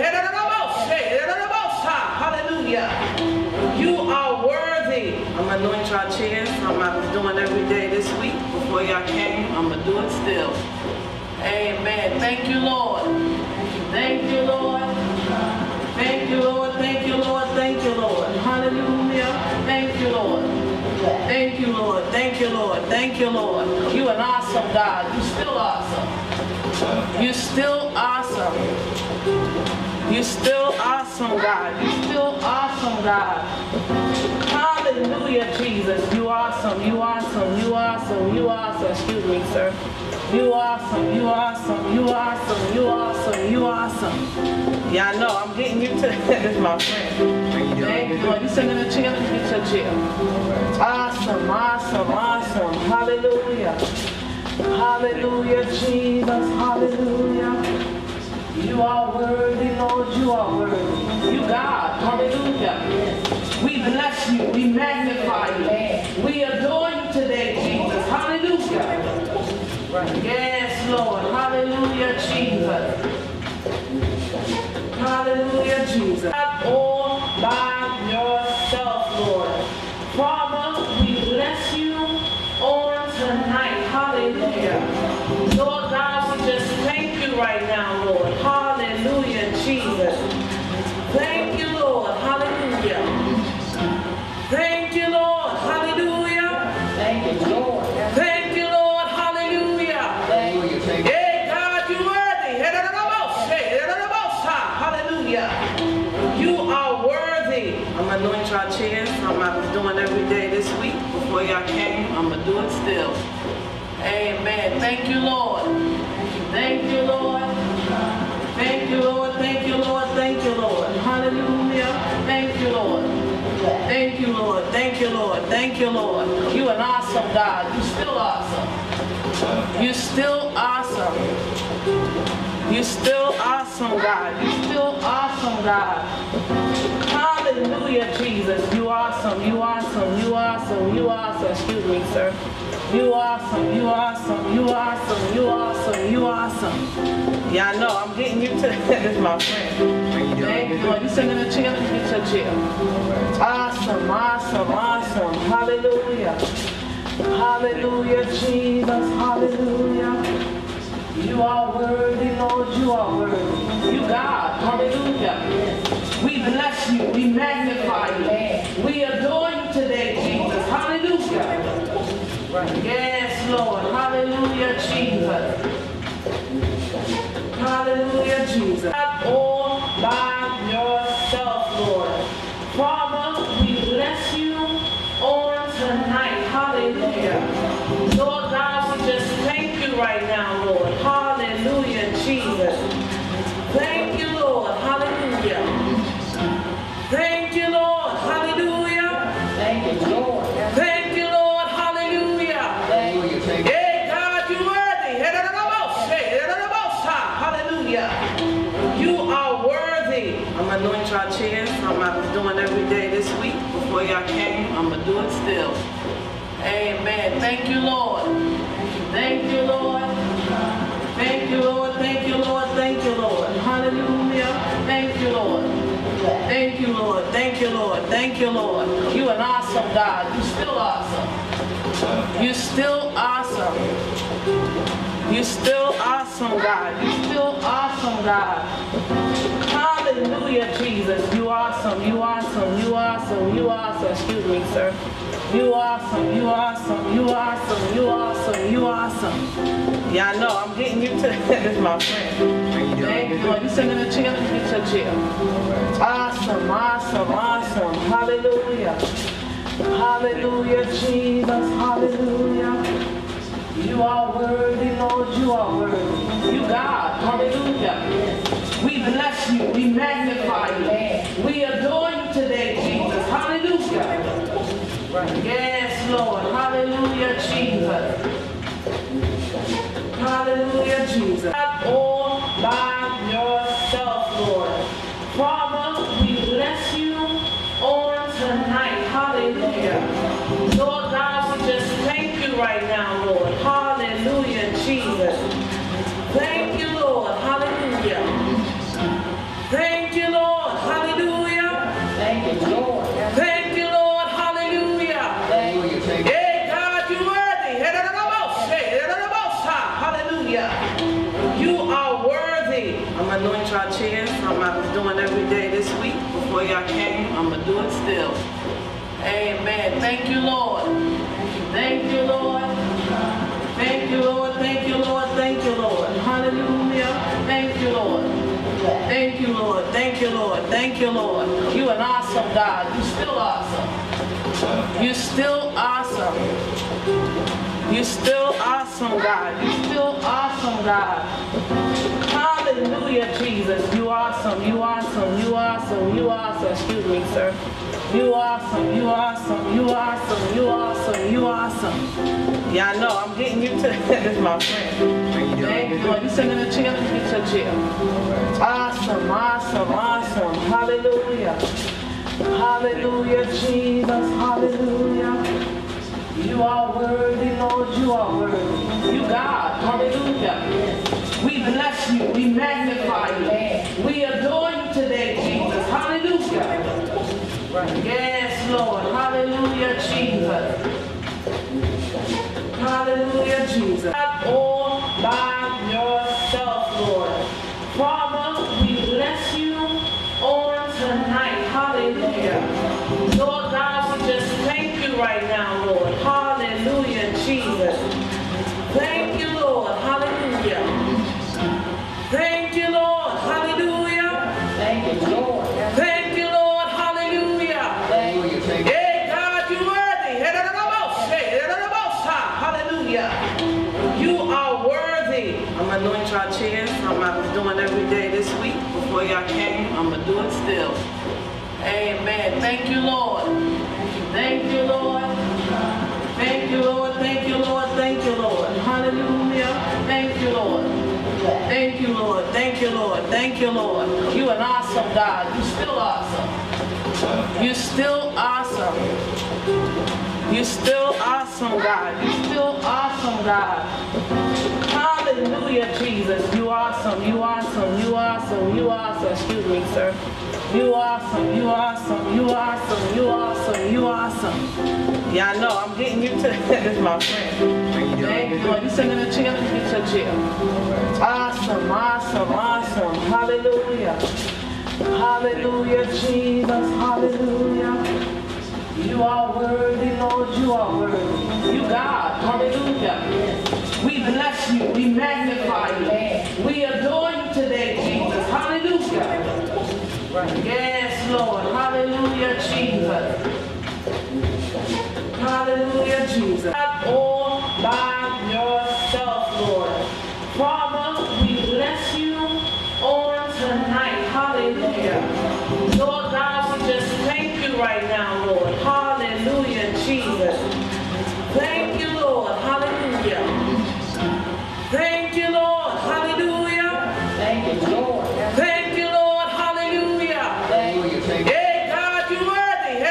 Hallelujah. You are worthy. I'm going to anoint your chairs. I was doing every day this week before y'all came. I'm going to do it still. Amen. Thank you, Lord. Thank you, Lord. Thank you, Lord. Thank you, Lord. Thank you, Lord. Hallelujah. Thank you, Lord. Thank you, Lord. Thank you, Lord. Thank you, Lord. You an awesome God. You're still awesome. You're still awesome. You're still awesome, God. You're still awesome, God. Hallelujah, Jesus. You awesome. You awesome. You awesome. You awesome. Excuse me, sir. You awesome. You awesome. You awesome. You awesome. You awesome. Yeah, I know. I'm getting you to this, my friend. Thank you, Lord. You sitting in a chair? Let me get your chair. Awesome. Awesome. Awesome. Hallelujah. Hallelujah, Jesus. Hallelujah. You are worthy, Lord. You are worthy. You God. Hallelujah. We bless you. We magnify you. We adore you today, Jesus. Hallelujah. Yes, Lord. Hallelujah, Jesus. Hallelujah, Jesus. Not all by yourself, Lord. Father, we bless you on tonight. Hallelujah. Lord God, we just thank you right now, Lord. Hallelujah, Jesus. Thank you, Lord. Hallelujah. Thank you, Lord. Hallelujah. Thank you, Lord. Thank you, Lord. Hallelujah. Thank you. Hey, God, you're worthy. Hallelujah. You are worthy. I'm going to anoint your chairs. I was doing every day this week before y'all came. I'm going to do it still. Amen. Thank you, Lord. Thank you, Lord. Thank you. you, Lord. Thank you, Lord. Thank you, Lord. Hallelujah. Thank you, Lord. Thank you, Lord. Thank you, Lord. Thank you, Lord. You an awesome God. You still awesome. You still awesome. You still awesome, God. You still awesome, God. Hallelujah, Jesus. You awesome. You awesome. You awesome. You awesome. Excuse me, sir. You awesome. You awesome. You awesome. You awesome. You awesome. Yeah, I know. I'm getting you to this is my friend. Thank you, Lord. You sitting in a chair? Let me get your chair. Awesome. Awesome. Awesome. Hallelujah. Hallelujah, Jesus. Hallelujah. You are worthy, Lord. You are worthy. You God. Hallelujah. We bless you. We magnify you. We adore you today, Jesus. Hallelujah. Yes, Lord. Hallelujah, Jesus. Hallelujah, Jesus. Not all by yourself, Lord. Father, we bless you on tonight. Hallelujah. Lord God, we just thank you right now, Lord. Hallelujah, Jesus. Thank you, Lord. Hallelujah. Thank you, Lord. Hallelujah. Thank you, Lord. Thank you, Lord. Hallelujah. Hey, God, you're worthy. Hallelujah. You are worthy. I'm going to anoint your chairs. I was doing every day this week. Before y'all came, I'm going to do it still. Amen. Thank you, Lord. Thank you, Lord. Thank you, Lord. Thank you, Lord. Thank you, Lord. Hallelujah. Thank you, Lord. Thank you, Lord. Thank you, Lord. Thank you, Lord. You an awesome God. You still awesome. You still awesome. You still awesome, God. You still awesome, God. Hallelujah, Jesus. You awesome. You awesome. You awesome. You awesome. Excuse me, sir. You awesome. You awesome. You awesome. You awesome. You awesome. Yeah, I know. I'm getting you to this is my friend. Thank you, Lord. You sitting in a chair? Let me get your chair. Awesome. Awesome. Awesome. Hallelujah. Hallelujah, Jesus. Hallelujah. You are worthy, Lord. You are worthy. You God. Hallelujah. We bless you. We magnify you. We adore you today, Jesus. Hallelujah. Yes, Lord. Hallelujah, Jesus. Hallelujah, Jesus. Not all by yourself, Lord. Father, we bless you on tonight. Hallelujah. Lord God, we just thank you right now, Lord. Hallelujah, Jesus. Thank you, Lord. Hallelujah. Thank you, Lord. Hallelujah. Thank you, Lord. Thank you, Lord. Hallelujah. Hey, God, you're worthy. Hallelujah. You are worthy. I'm going to anoint your chairs. I was doing every day this week. Before y'all came, I'm going to do it still. Amen. Thank you, Lord. Thank you, Lord. Thank you, Lord. Thank you, Lord. Thank you, Lord. Hallelujah. Thank you, Lord. Thank you, Lord. Thank you, Lord. Thank you, Lord. You an awesome God. You still awesome. You still awesome. You still awesome, God. You still awesome, God. Hallelujah, Jesus. You awesome. You awesome. You awesome. You awesome. Excuse me, sir. You awesome. You awesome. You awesome. You awesome. You awesome. Yeah, I know. I'm getting you to this is my friend. Thank you, Lord. You sitting in a chair? Let me get your chair. Awesome. Awesome. Awesome. Hallelujah. Hallelujah, Jesus. Hallelujah. You are worthy, Lord. You are worthy. You God. Hallelujah. We bless you. We magnify you. We adore you today, Jesus. Hallelujah. Yes, Lord. Hallelujah, Jesus. Hallelujah, Jesus. Not all by yourself, Lord. Father, we bless you on tonight. Hallelujah. Lord God, we just thank you right now, Lord. Hallelujah, Jesus. Thank you, Lord. Hallelujah. Thank you, Lord. Hallelujah. Thank you, Lord. Thank you, Lord. Hallelujah. Hey, God, you're worthy. Hallelujah. You are worthy. I'm going to anoint your chairs. I was doing every day this week. before y'all came. I'm going to do it still. Amen. Thank you, Lord. Thank you, Lord. Thank you, Lord. Thank you, Lord. Thank you, Lord. Hallelujah. Thank you, Lord. Thank you, Lord. Thank you, Lord. Thank you, Lord. You an awesome God. You still awesome. You still awesome. You still awesome, God. You still awesome, God. Hallelujah, Jesus. You awesome. You awesome. You awesome. You awesome. Excuse me, sir. You awesome. You awesome. You awesome. You awesome. You awesome. Yeah, I know. I'm getting you to this, my friend. Thank you, Lord. You sitting in a chair? Let me get your chair. Awesome. Awesome. Awesome. Hallelujah. Hallelujah, Jesus. Hallelujah. You are worthy, Lord. You are worthy. You God. Hallelujah. We bless you. We magnify you. We adore you today, Jesus. Hallelujah. Yes, Lord. Hallelujah, Jesus. Hallelujah, Jesus. Not all by yourself, Lord. Father, we bless you on tonight. Hallelujah. Lord God, we just thank you right now, Lord. Hallelujah, Jesus. Thank you, Lord. Hallelujah. Thank you, Lord. Hallelujah. Thank you, Lord. Thank you, Lord. Hallelujah. Hey, God, you're worthy.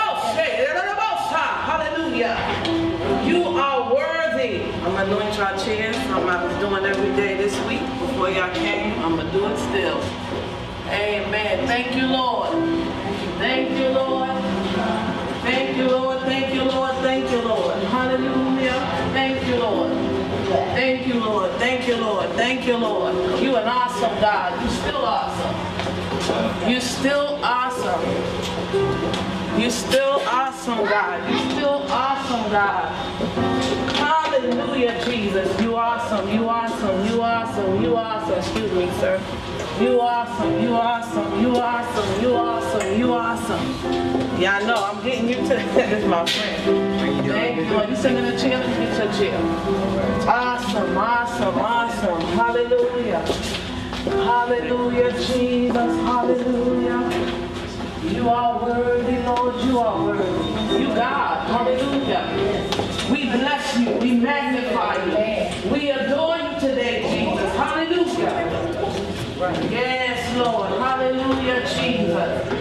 Hallelujah. You are worthy. I'm going to anoint your chairs. I was doing every day this week before y'all came. I'm going to do it still. Amen. Thank you, Lord. Thank you, Lord. Thank you, Lord. Thank you, Lord. Thank you, Lord. Hallelujah. Thank you, Lord. Thank you, Lord. Thank you, Lord. Thank you, Lord. You an awesome God. You still awesome. You still awesome. You still awesome, God. You still awesome, God. Hallelujah, Jesus. You awesome. You awesome. You awesome. You awesome. Excuse me, sir. You awesome. You awesome. You awesome. You awesome. You awesome. Yeah, I know. I'm getting you to this, my friend. Thank you, Lord. You sitting in a chair? Let me get your chair. Awesome. Awesome. Awesome. Hallelujah. Hallelujah, Jesus. Hallelujah. You are worthy, Lord. You are worthy. You God. Hallelujah. We bless you. We magnify you. We adore you today, Jesus. Hallelujah. Yes, Lord. Hallelujah, Jesus.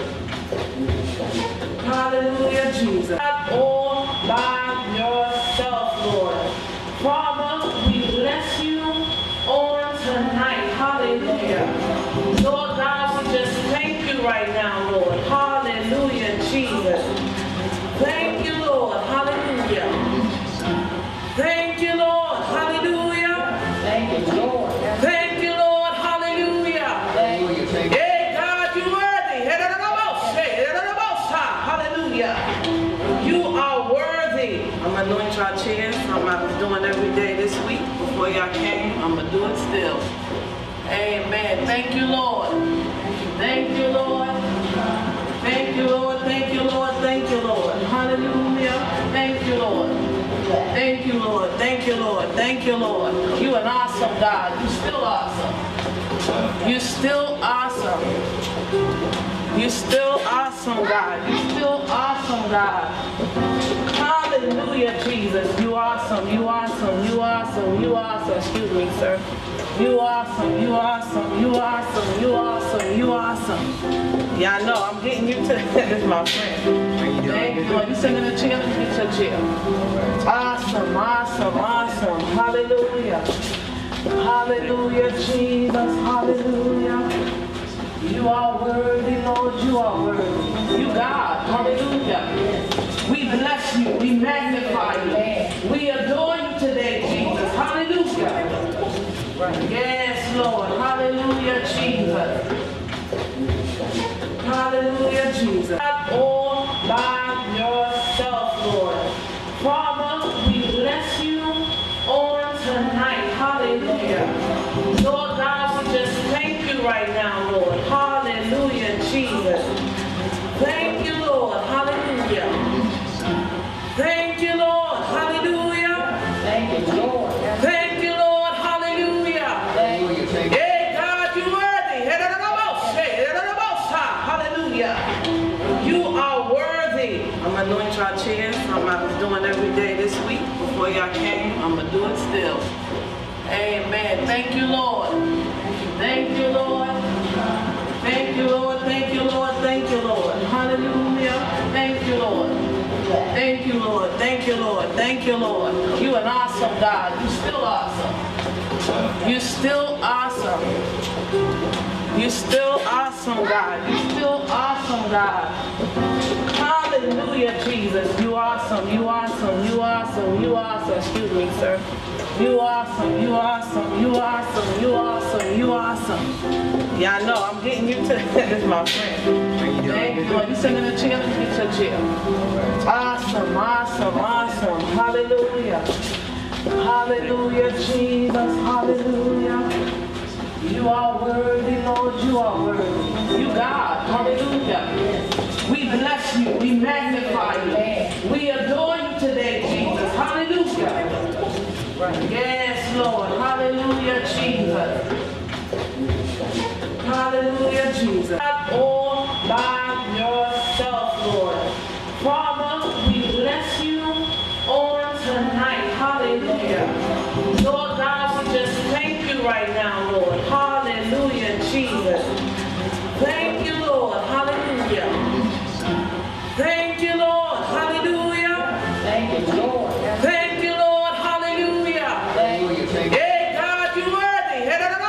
Hallelujah, Jesus. Not all by yourself, Lord. Father, we bless you on tonight. Hallelujah. Lord God, we just thank you right now, Lord. Hallelujah, Jesus. Thank you, Lord. Hallelujah. Thank you, Lord. Hallelujah. Thank you, Lord. Thank you, Lord. Hallelujah. Hey, God, you're worthy. Hallelujah. You are worthy. I'm going to anoint your chairs. I was doing every day this week before y'all came. I'm going to do it still. Amen. Thank you, Lord. Thank you, Lord. Thank you, Lord. Thank you, Lord. Thank you, Lord. Hallelujah. Thank you, Lord. Thank you, Lord. Thank you, Lord. Thank you, Lord. You an awesome God. You still awesome. You still awesome. You still awesome, God. You still awesome, God. Hallelujah, Jesus. You awesome. You awesome. You awesome. You awesome. Excuse me, sir. You awesome. You awesome. You awesome. You awesome. You awesome. Yeah, I know. I'm getting you to this, my friend. Thank you, Lord. You sitting in a chair? Let me get your chair. Awesome. Awesome. Awesome. Hallelujah. Hallelujah, Jesus. Hallelujah. You are worthy, Lord. You are worthy. You God. Hallelujah. We bless you. We magnify you. We adore you today, Jesus. Hallelujah. Yes, Lord. Hallelujah, Jesus. Hallelujah, Jesus. Not all by yourself, Lord. Father, we bless you on tonight. Hallelujah. Lord God, we just thank you right now, Lord. Hallelujah, Jesus. Thank you, Lord. Hallelujah. Thank you, Lord. Hallelujah. Thank you, Lord. Thank you, Lord. Hallelujah. Thank you. Hey, God, you're worthy. try chairs. I was doing every day this week. Before y'all came, I'm going to do it still. Amen. Thank you, Lord. Thank you, Lord. Thank you, Lord. Thank you, Lord. Thank you, Lord. Hallelujah. Thank you, Lord. Thank you, Lord. Thank you, Lord. Thank you, Lord. You an awesome God. You still awesome. You still awesome. You still awesome, God. You still awesome, God. Hallelujah, Jesus. You awesome. You awesome. You awesome. You awesome. Excuse me, sir. You awesome. You awesome. You awesome. You awesome. You awesome. Yeah, I know. I'm getting you to this is my friend. Thank you, Lord. You sitting in a chair? Let me get your chair. Awesome. Awesome. Awesome. Hallelujah. Hallelujah, Jesus. Hallelujah. You are worthy, Lord. You are worthy. You God. Hallelujah. We bless you. We magnify you. We adore you today, Jesus. Hallelujah. Yes, Lord. Hallelujah, Jesus. Hallelujah, Jesus. All by yourself, Lord. Father, we bless you on tonight. Hallelujah. Lord God, we just thank you right now, Lord. Hallelujah, Jesus. Thank you, Lord. Hallelujah. Thank you, Lord. Hallelujah. Thank you, Lord. Thank you, Lord. Hallelujah. Hey, God, you worthy.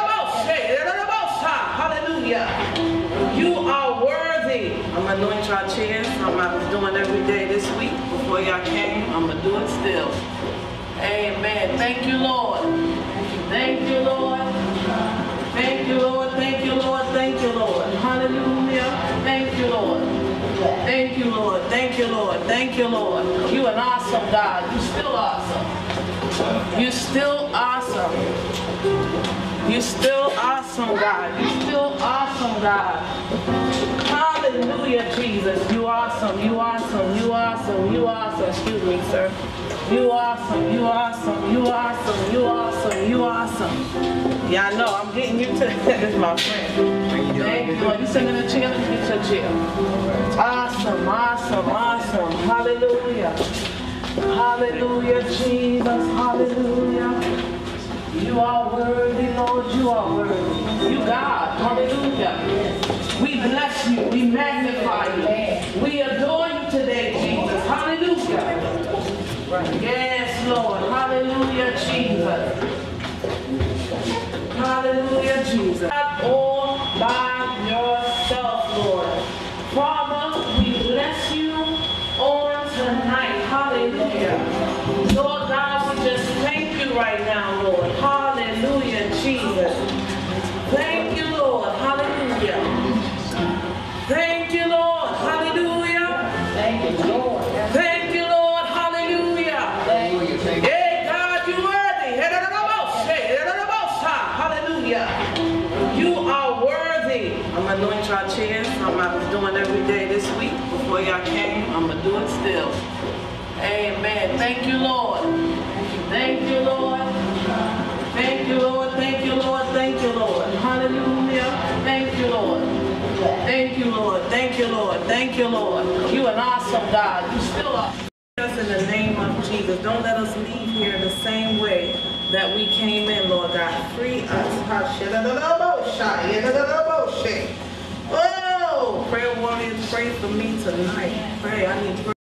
Hallelujah. You are worthy. I'm anointing our chairs. I was doing every day this week. Before y'all came, I'm going to do it still. Amen. Thank you, Lord. Thank you, Lord. Thank you, Lord. Thank you, Lord. Thank you, Lord. Hallelujah. Thank you, Lord. Thank you, Lord. Thank you, Lord. Thank you, Lord. You an awesome God. You still awesome. You still awesome. You still awesome, God. You still awesome, God. Hallelujah, Jesus. You awesome. You awesome. You awesome. You awesome. Excuse me, sir. You awesome. You awesome. You awesome. You awesome. You awesome. Yeah, I know. I'm getting you to this is my friend. Thank you, Lord. You sitting in a chair? Let me get your chair. Awesome. Awesome. Awesome. Hallelujah. Hallelujah, Jesus. Hallelujah. You are worthy, Lord. You are worthy. You God. Hallelujah. We bless you. We magnify you. We adore you today, Jesus. Hallelujah. Yes, Lord. Hallelujah, Jesus. Hallelujah, Jesus. All by yourself, Lord. Father, we bless you on tonight. Hallelujah. Lord God, we just thank you right now, Lord. Hallelujah, Jesus. Thank you, Lord. Hallelujah. Thank you, Lord. Hallelujah. Thank you, Lord. Thank you, Lord. Hallelujah. Hey, God, you worthy. Hallelujah. You are worthy. I'm anointing our chairs. I was doing every day this week. Before y'all came, I'm going to do it still. Amen. Thank you, Lord. Thank you, Lord. Thank you, Lord. Thank you, Lord. Thank you, Lord. Hallelujah. Thank you, Lord. Thank you, Lord. Thank you, Lord. Thank you, Lord. You an awesome God. You still are. In the name of Jesus, don't let us leave here the same way that we came in, Lord God. Free us. Oh, prayer warriors, pray for me tonight. Pray. I need prayer.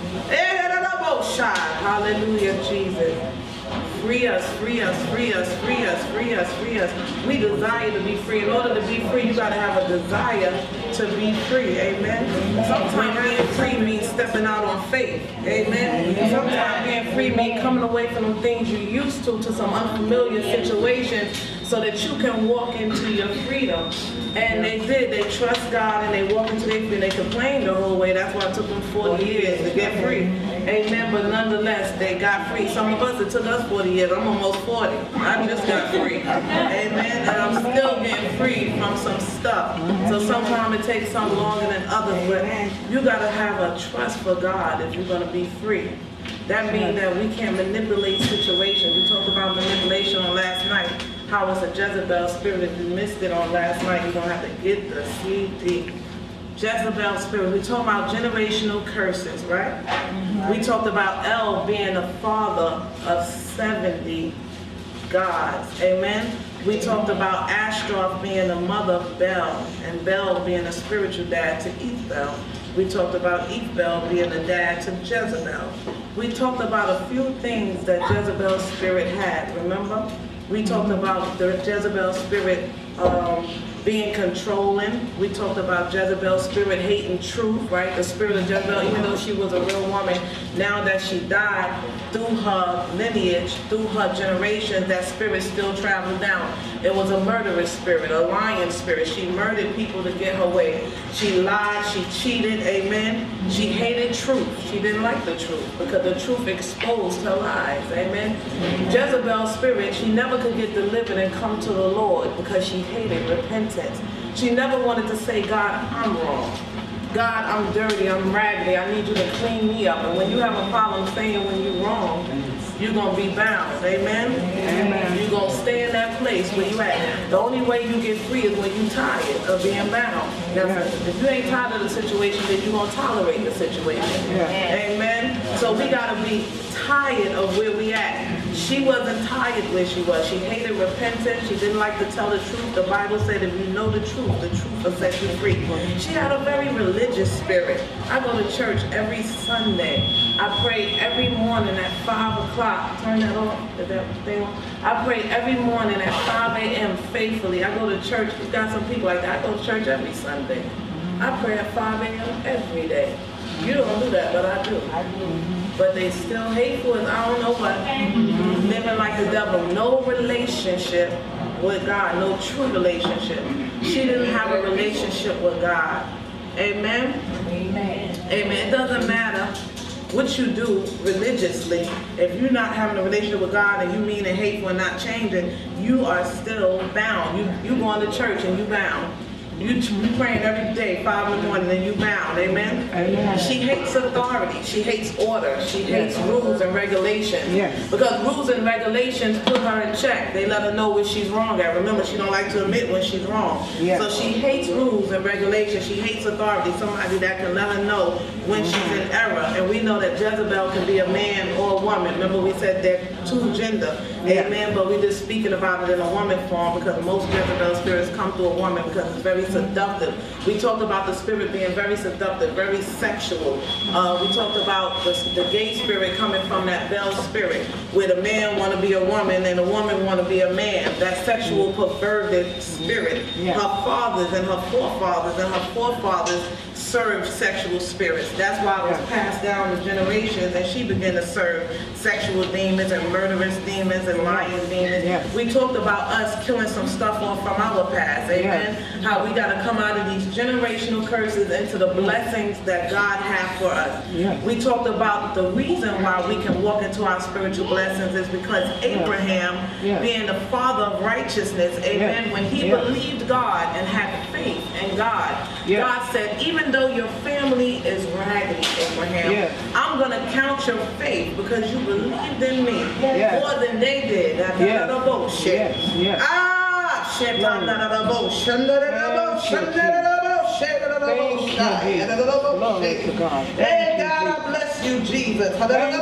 Hallelujah, Jesus. Free us, free us, free us, free us, free us, free us. We desire to be free. In order to be free, you got to have a desire to be free. Amen. Sometimes being free means stepping out on faith. Amen. Sometimes being free means coming away from the things you used to some unfamiliar situations so that you can walk into your freedom. And they did. They trust God and they walked into their freedom. They complained the whole way. That's why it took them 40 years to get free. Amen. But nonetheless, they got free. Some of us, it took us 40 years. I'm almost 40. I just got free. Amen. And I'm still getting free from some stuff. So sometimes it takes some longer than others. But you got to have a trust for God if you're going to be free. That means that we can't manipulate situations. We talked about manipulation on last night. How it's a Jezebel spirit. If you missed it on last night, you're going to have to get the CD. Jezebel spirit. We talked about generational curses, right? We talked about El being the father of 70 gods. Amen. We talked about Ashtaroth being the mother of Bel, and Bel being a spiritual dad to Ethbel. We talked about Ethbel being the dad to Jezebel. We talked about a few things that Jezebel's spirit had, remember? We talked about the Jezebel spirit being controlling. We talked about Jezebel's spirit hating truth, right? The spirit of Jezebel, even though she was a real woman, now that she died, through her lineage, through her generation, that spirit still traveled down. It was a murderous spirit, a lying spirit. She murdered people to get her way. She lied, she cheated, amen. She hated truth. She didn't like the truth because the truth exposed her lies, amen. Jezebel's spirit, she never could get delivered and come to the Lord because she hated repentance. She never wanted to say, God, I'm wrong. God, I'm dirty, I'm raggedy, I need you to clean me up. And when you have a problem saying when you're wrong, you're going to be bound. Amen? Amen. You're going to stay in that place where you at. The only way you get free is when you're tired of being bound. Now, if you ain't tired of the situation, then you're going to tolerate the situation. Amen? So we got to be tired of where we at. She wasn't tired where she was. She hated repentance. She didn't like to tell the truth. The Bible said if you know the truth will set you free. She had a very religious spirit. I go to church every Sunday. I pray every morning at 5 o'clock. Turn that off. Is that thing on? I pray every morning at 5 a.m. faithfully. I go to church. We've got some people like that. I go to church every Sunday. I pray at 5 a.m. every day. You don't do that, but I do. But they still hateful as I don't know what. Living like the devil. No relationship with God. No true relationship. She didn't have a relationship with God. Amen? Amen. Amen. It doesn't matter what you do religiously. If you're not having a relationship with God and you mean and hateful and not changing, you are still bound. You going to church and you bound. You praying every day, 5 in the morning, and you bound. Amen? Amen. She hates authority. She hates order. She hates rules and regulations. Yes. Because rules and regulations put her in check. They let her know where she's wrong at. Remember, she don't like to admit when she's wrong. Yes. So she hates rules and regulations. She hates authority. Somebody that can let her know when she's in error. And we know that Jezebel can be a man or a woman. Remember, we said they're two gender. Yes. Amen. But we're just speaking about it in a woman form because most Jezebel spirits come through a woman because it's very seductive. We talked about the spirit being very seductive, very sexual. We talked about the gay spirit coming from that Bel spirit, where the man want to be a woman and the woman want to be a man. That sexual perverted spirit. Her fathers and her forefathers served sexual spirits. That's why it was passed down the generations, and she began to serve sexual demons and murderous demons and lying demons. We talked about us killing some stuff off from our past. Amen. How we got to come out of these generational curses into the blessings that God has for us. We talked about the reason why we can walk into our spiritual blessings is because Abraham, being the father of righteousness, amen, when he believed God and had faith in God, God said, even though your family is raggedy, Abraham, I'm going to count your faith because you believed in me more than they did. Hey, God, I bless you, Jesus.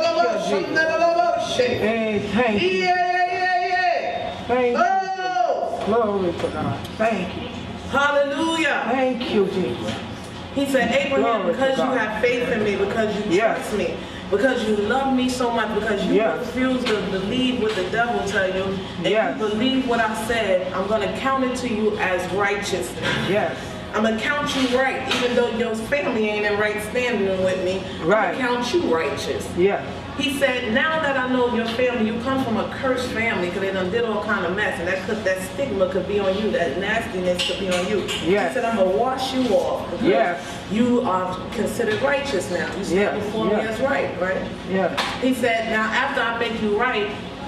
Hey, thank you. Thank you. Glory to God. Thank you. Hallelujah. Thank you, Jesus. He said, Abraham, because you have faith in me, because you trust me, because you love me so much, because you refuse to believe what the devil tell you, and you believe what I said, I'm going to count it to you as righteousness. I'm going to count you right, even though your family ain't in right standing with me. I'm going to count you righteous. He said, now that I know your family, you come from a cursed family because they done did all kind of mess, and that stigma could be on you, that nastiness could be on you. He said, I'm going to wash you off because you are considered righteous now. You stand before me as right? He said, now after I make you right,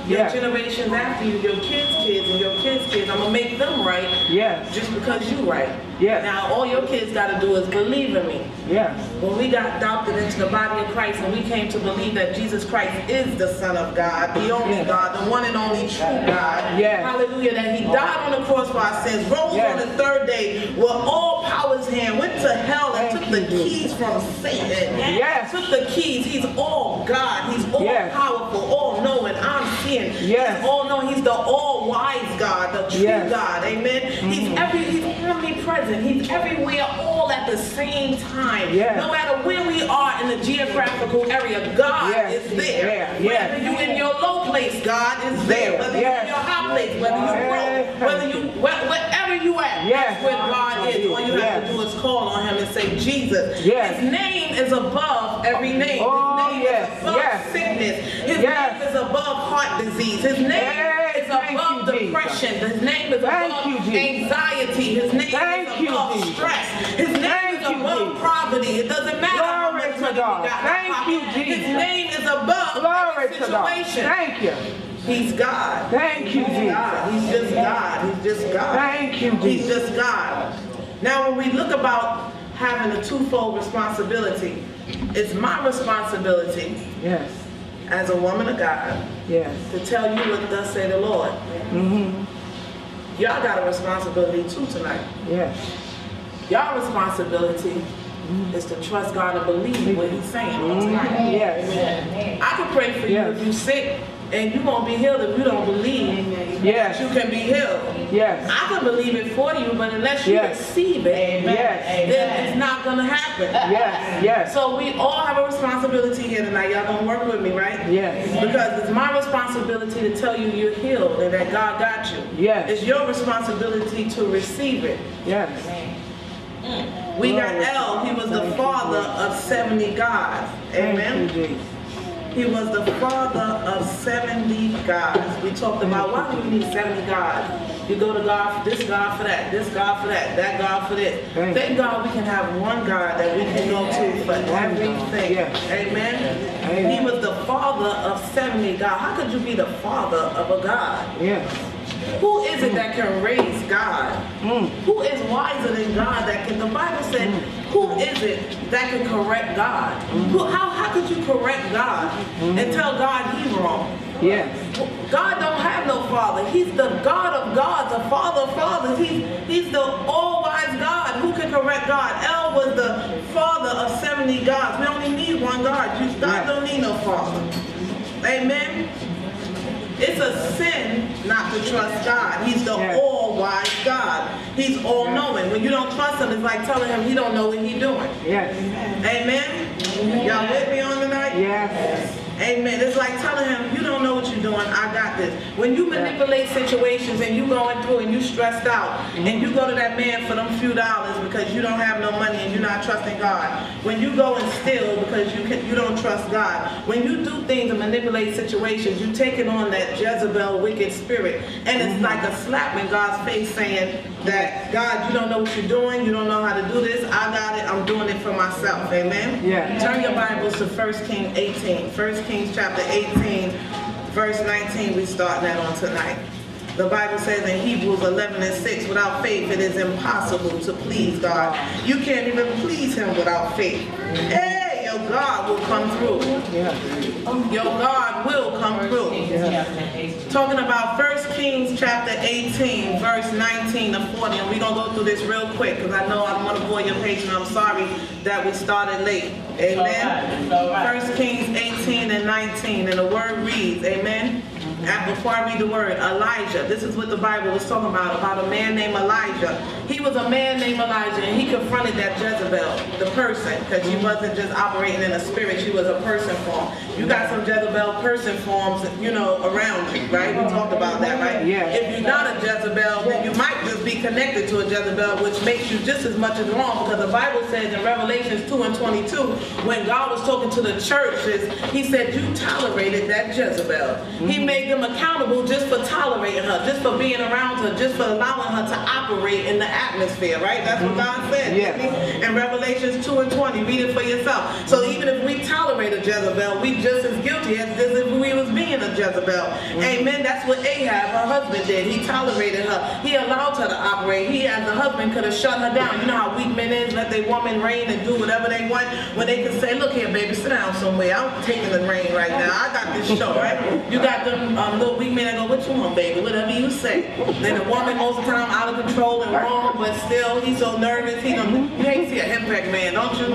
your Yes. generations after you, your kids' kids, and your kids' kids. I'm gonna make them right Yes. just because you right. Yes. Now all your kids got to do is believe in me. Yes. When we got adopted into the body of Christ and we came to believe that Jesus Christ is the Son of God, the only Yes. God, the one and only true God. Yes. Hallelujah. That he died on the cross for our sins, rose Yes. on the third day with all powers in hand, went to hell and Thank took the you, Jesus. keys from Satan. Yes. Took the keys. He's all God. He's all Yes. powerful, all knowing. I'm seeing. Yes. He's all knowing. He's the all wise God, the true Yes. God. Amen. He's omnipresent. He's everywhere all at the same time. Yes. No matter where we are in the geographical area, God Yes, is he's there. there. Yes. Whether you in your low place, God is there. Whether you in your high place, whether you broke, whether you wherever you at, Yes. that's where God is. All you have to do is call on him and say Jesus. Yes. His name is above every name. Oh, His name yes, is above yes. sickness. His Yes. name is above heart disease. His name Yes, is thank above you, Jesus. depression. His name is Thank above you, Jesus. anxiety. His name Thank is you, above Jesus. stress. His name Thank is you, above Jesus. poverty. It doesn't matter how Glory much to money you God. got. Thank you, His Jesus. name is above Glory every to God. situation. Thank you. He's God. Thank you, He's Jesus. God. He's just God. He's just God. Thank you, He's Jesus. just God. Now, when we look about having a twofold responsibility, it's my responsibility Yes. as a woman of God Yes. to tell you what thus say the Lord. Mm-hmm. Y'all got a responsibility too tonight. Yes. Y'all responsibility is to trust God and believe what he's saying tonight. Yes. I can pray for you Yes. if you're sick and you won't be healed if you don't believe that Yes. you can be healed. Yes. I can believe it for you, but unless you Yes. receive it, Yes. then it's not going to happen. Yes. Yes. So we all have a responsibility here tonight. Y'all gonna work with me, right? Yes. Because it's my responsibility to tell you you're healed and that God got you. Yes. It's your responsibility to receive it. Yes. We got Glory to El. He was the Thank you, father Jesus. of 70 gods. Amen. Thank you, Jesus. He was the father of 70 gods. We talked about why do we need 70 gods? You go to God for this God for that, this God for that God for this. Thank Thank God we can have one God that we can go to for everything. Yes. Amen. Amen. He was the father of 70 gods. How could you be the father of a God? Yes. Who is it that can raise God? Mm. Who is wiser than God that can, the Bible said, who is it that can correct God? How could you correct God and tell God he's wrong? Yes. God don't have no father. He's the God of gods, the father of fathers. He's the all-wise God. Who can correct God? El was the father of 70 gods. We only need one God. God don't need no father. Amen. It's a sin not to trust God. He's the all-wise God. He's all-knowing. When you don't trust him, it's like telling him he don't know what he's doing. Yes. Amen? Y'all with me on tonight? Yes. Amen. It's like telling him, you don't know what you're doing, I got this. When you manipulate situations and you going through and you stressed out and you go to that man for them few dollars because you don't have no money and you're not trusting God. When you go and steal because you don't trust God. When you do things and manipulate situations, you taking on that Jezebel wicked spirit. And it's like a slap in God's face saying that, God, you don't know what you're doing, you don't know how to do this, I got it, I'm doing it for myself. Amen? Yeah. Turn your Bibles to 1 Kings 18. 1 Kings chapter 18, verse 19, we starting that on tonight. The Bible says in Hebrews 11:6, without faith it is impossible to please God. You can't even please him without faith. Hey, your God will come through. Yeah. Your God will come through. Talking about 1 Kings chapter 18, verse 19 to 40. And we're going to go through this real quick because I know I don't want to bore your patience. I'm sorry that we started late. Amen. 1 Kings 18 and 19. And the word reads, amen. And before I read the word, Elijah. This is what the Bible was talking about a man named Elijah. He was a man named Elijah, and he confronted that Jezebel, the person, because she wasn't just operating in a spirit, she was a person form. You got some Jezebel person forms, around you, right? We talked about that, right? Yeah. If you're not a Jezebel, then you might just be connected to a Jezebel, which makes you just as much as wrong, because the Bible says in Revelations 2 and 22, when God was talking to the churches, he said, you tolerated that Jezebel. He made him accountable just for tolerating her, just for being around her, just for allowing her to operate in the atmosphere, right? That's what God said. Yeah. In Revelations 2:20, read it for yourself. So even if we tolerate a Jezebel, we just as guilty as if we was being a Jezebel. Amen. That's what Ahab, her husband, did. He tolerated her. He allowed her to operate. He, as a husband, could have shut her down. You know how weak men is, let their woman reign and do whatever they want, when they can say, look here, baby, sit down somewhere. I'm taking the reign right now. I got this show, right? You got them little weak men that go, what you want, baby? Whatever you say. Then the woman most of the time out of control and wrong, but still he's so nervous. He don't, you hate to see a henpecked man, don't you?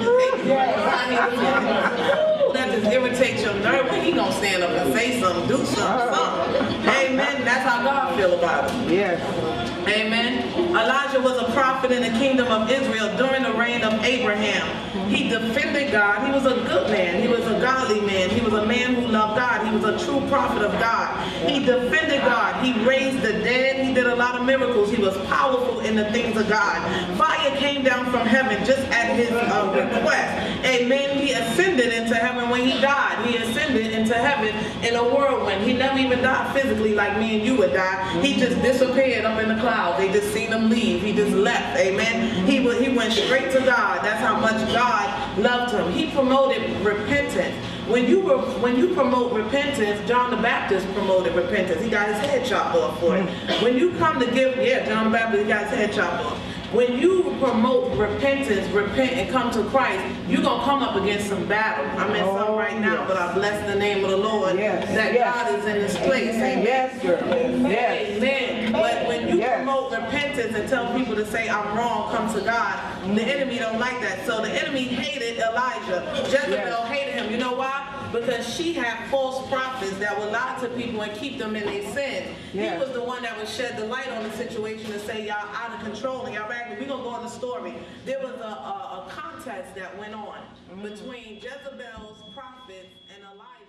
That just irritates your nerve. When he gonna stand up and say something, do something. Amen. That's how God feel about it. Yes. Amen. Elijah was a prophet in the kingdom of Israel during the reign of Abraham. He defended God. He was a good man. He was a godly man. He was a man who loved God. He was a true prophet of God. He defended God. He raised the dead. He did a lot of miracles. He was powerful in the things of God. Fire came down from heaven just at his request. Amen. He ascended into heaven when he died. He ascended into heaven in a whirlwind. He never even died physically like me and you would die. He just disappeared up in the clouds. They just seen him leave. He just left. Amen. He went straight to God. That's how much God loved him. He promoted repentance. When you promote repentance, John the Baptist promoted repentance. He got his head chopped off for it. When you come to give, John the Baptist, he got his head chopped off. When you promote repentance, repent and come to Christ, you're going to come up against some battle. I'm in some right now, but I bless the name of the Lord that God is in this place. Amen. Yes, girl. Yes. Amen. But when you promote repentance and tell people to say, I'm wrong, come to God, the enemy don't like that. So the enemy hated Elijah. Jezebel hated him. You know why? Because she had false prophets that would lie to people and keep them in their sin. He was the one that would shed the light on the situation and say, y'all out of control and y'all back. We're going to go on the story. There was a contest that went on between Jezebel's prophets and Elijah.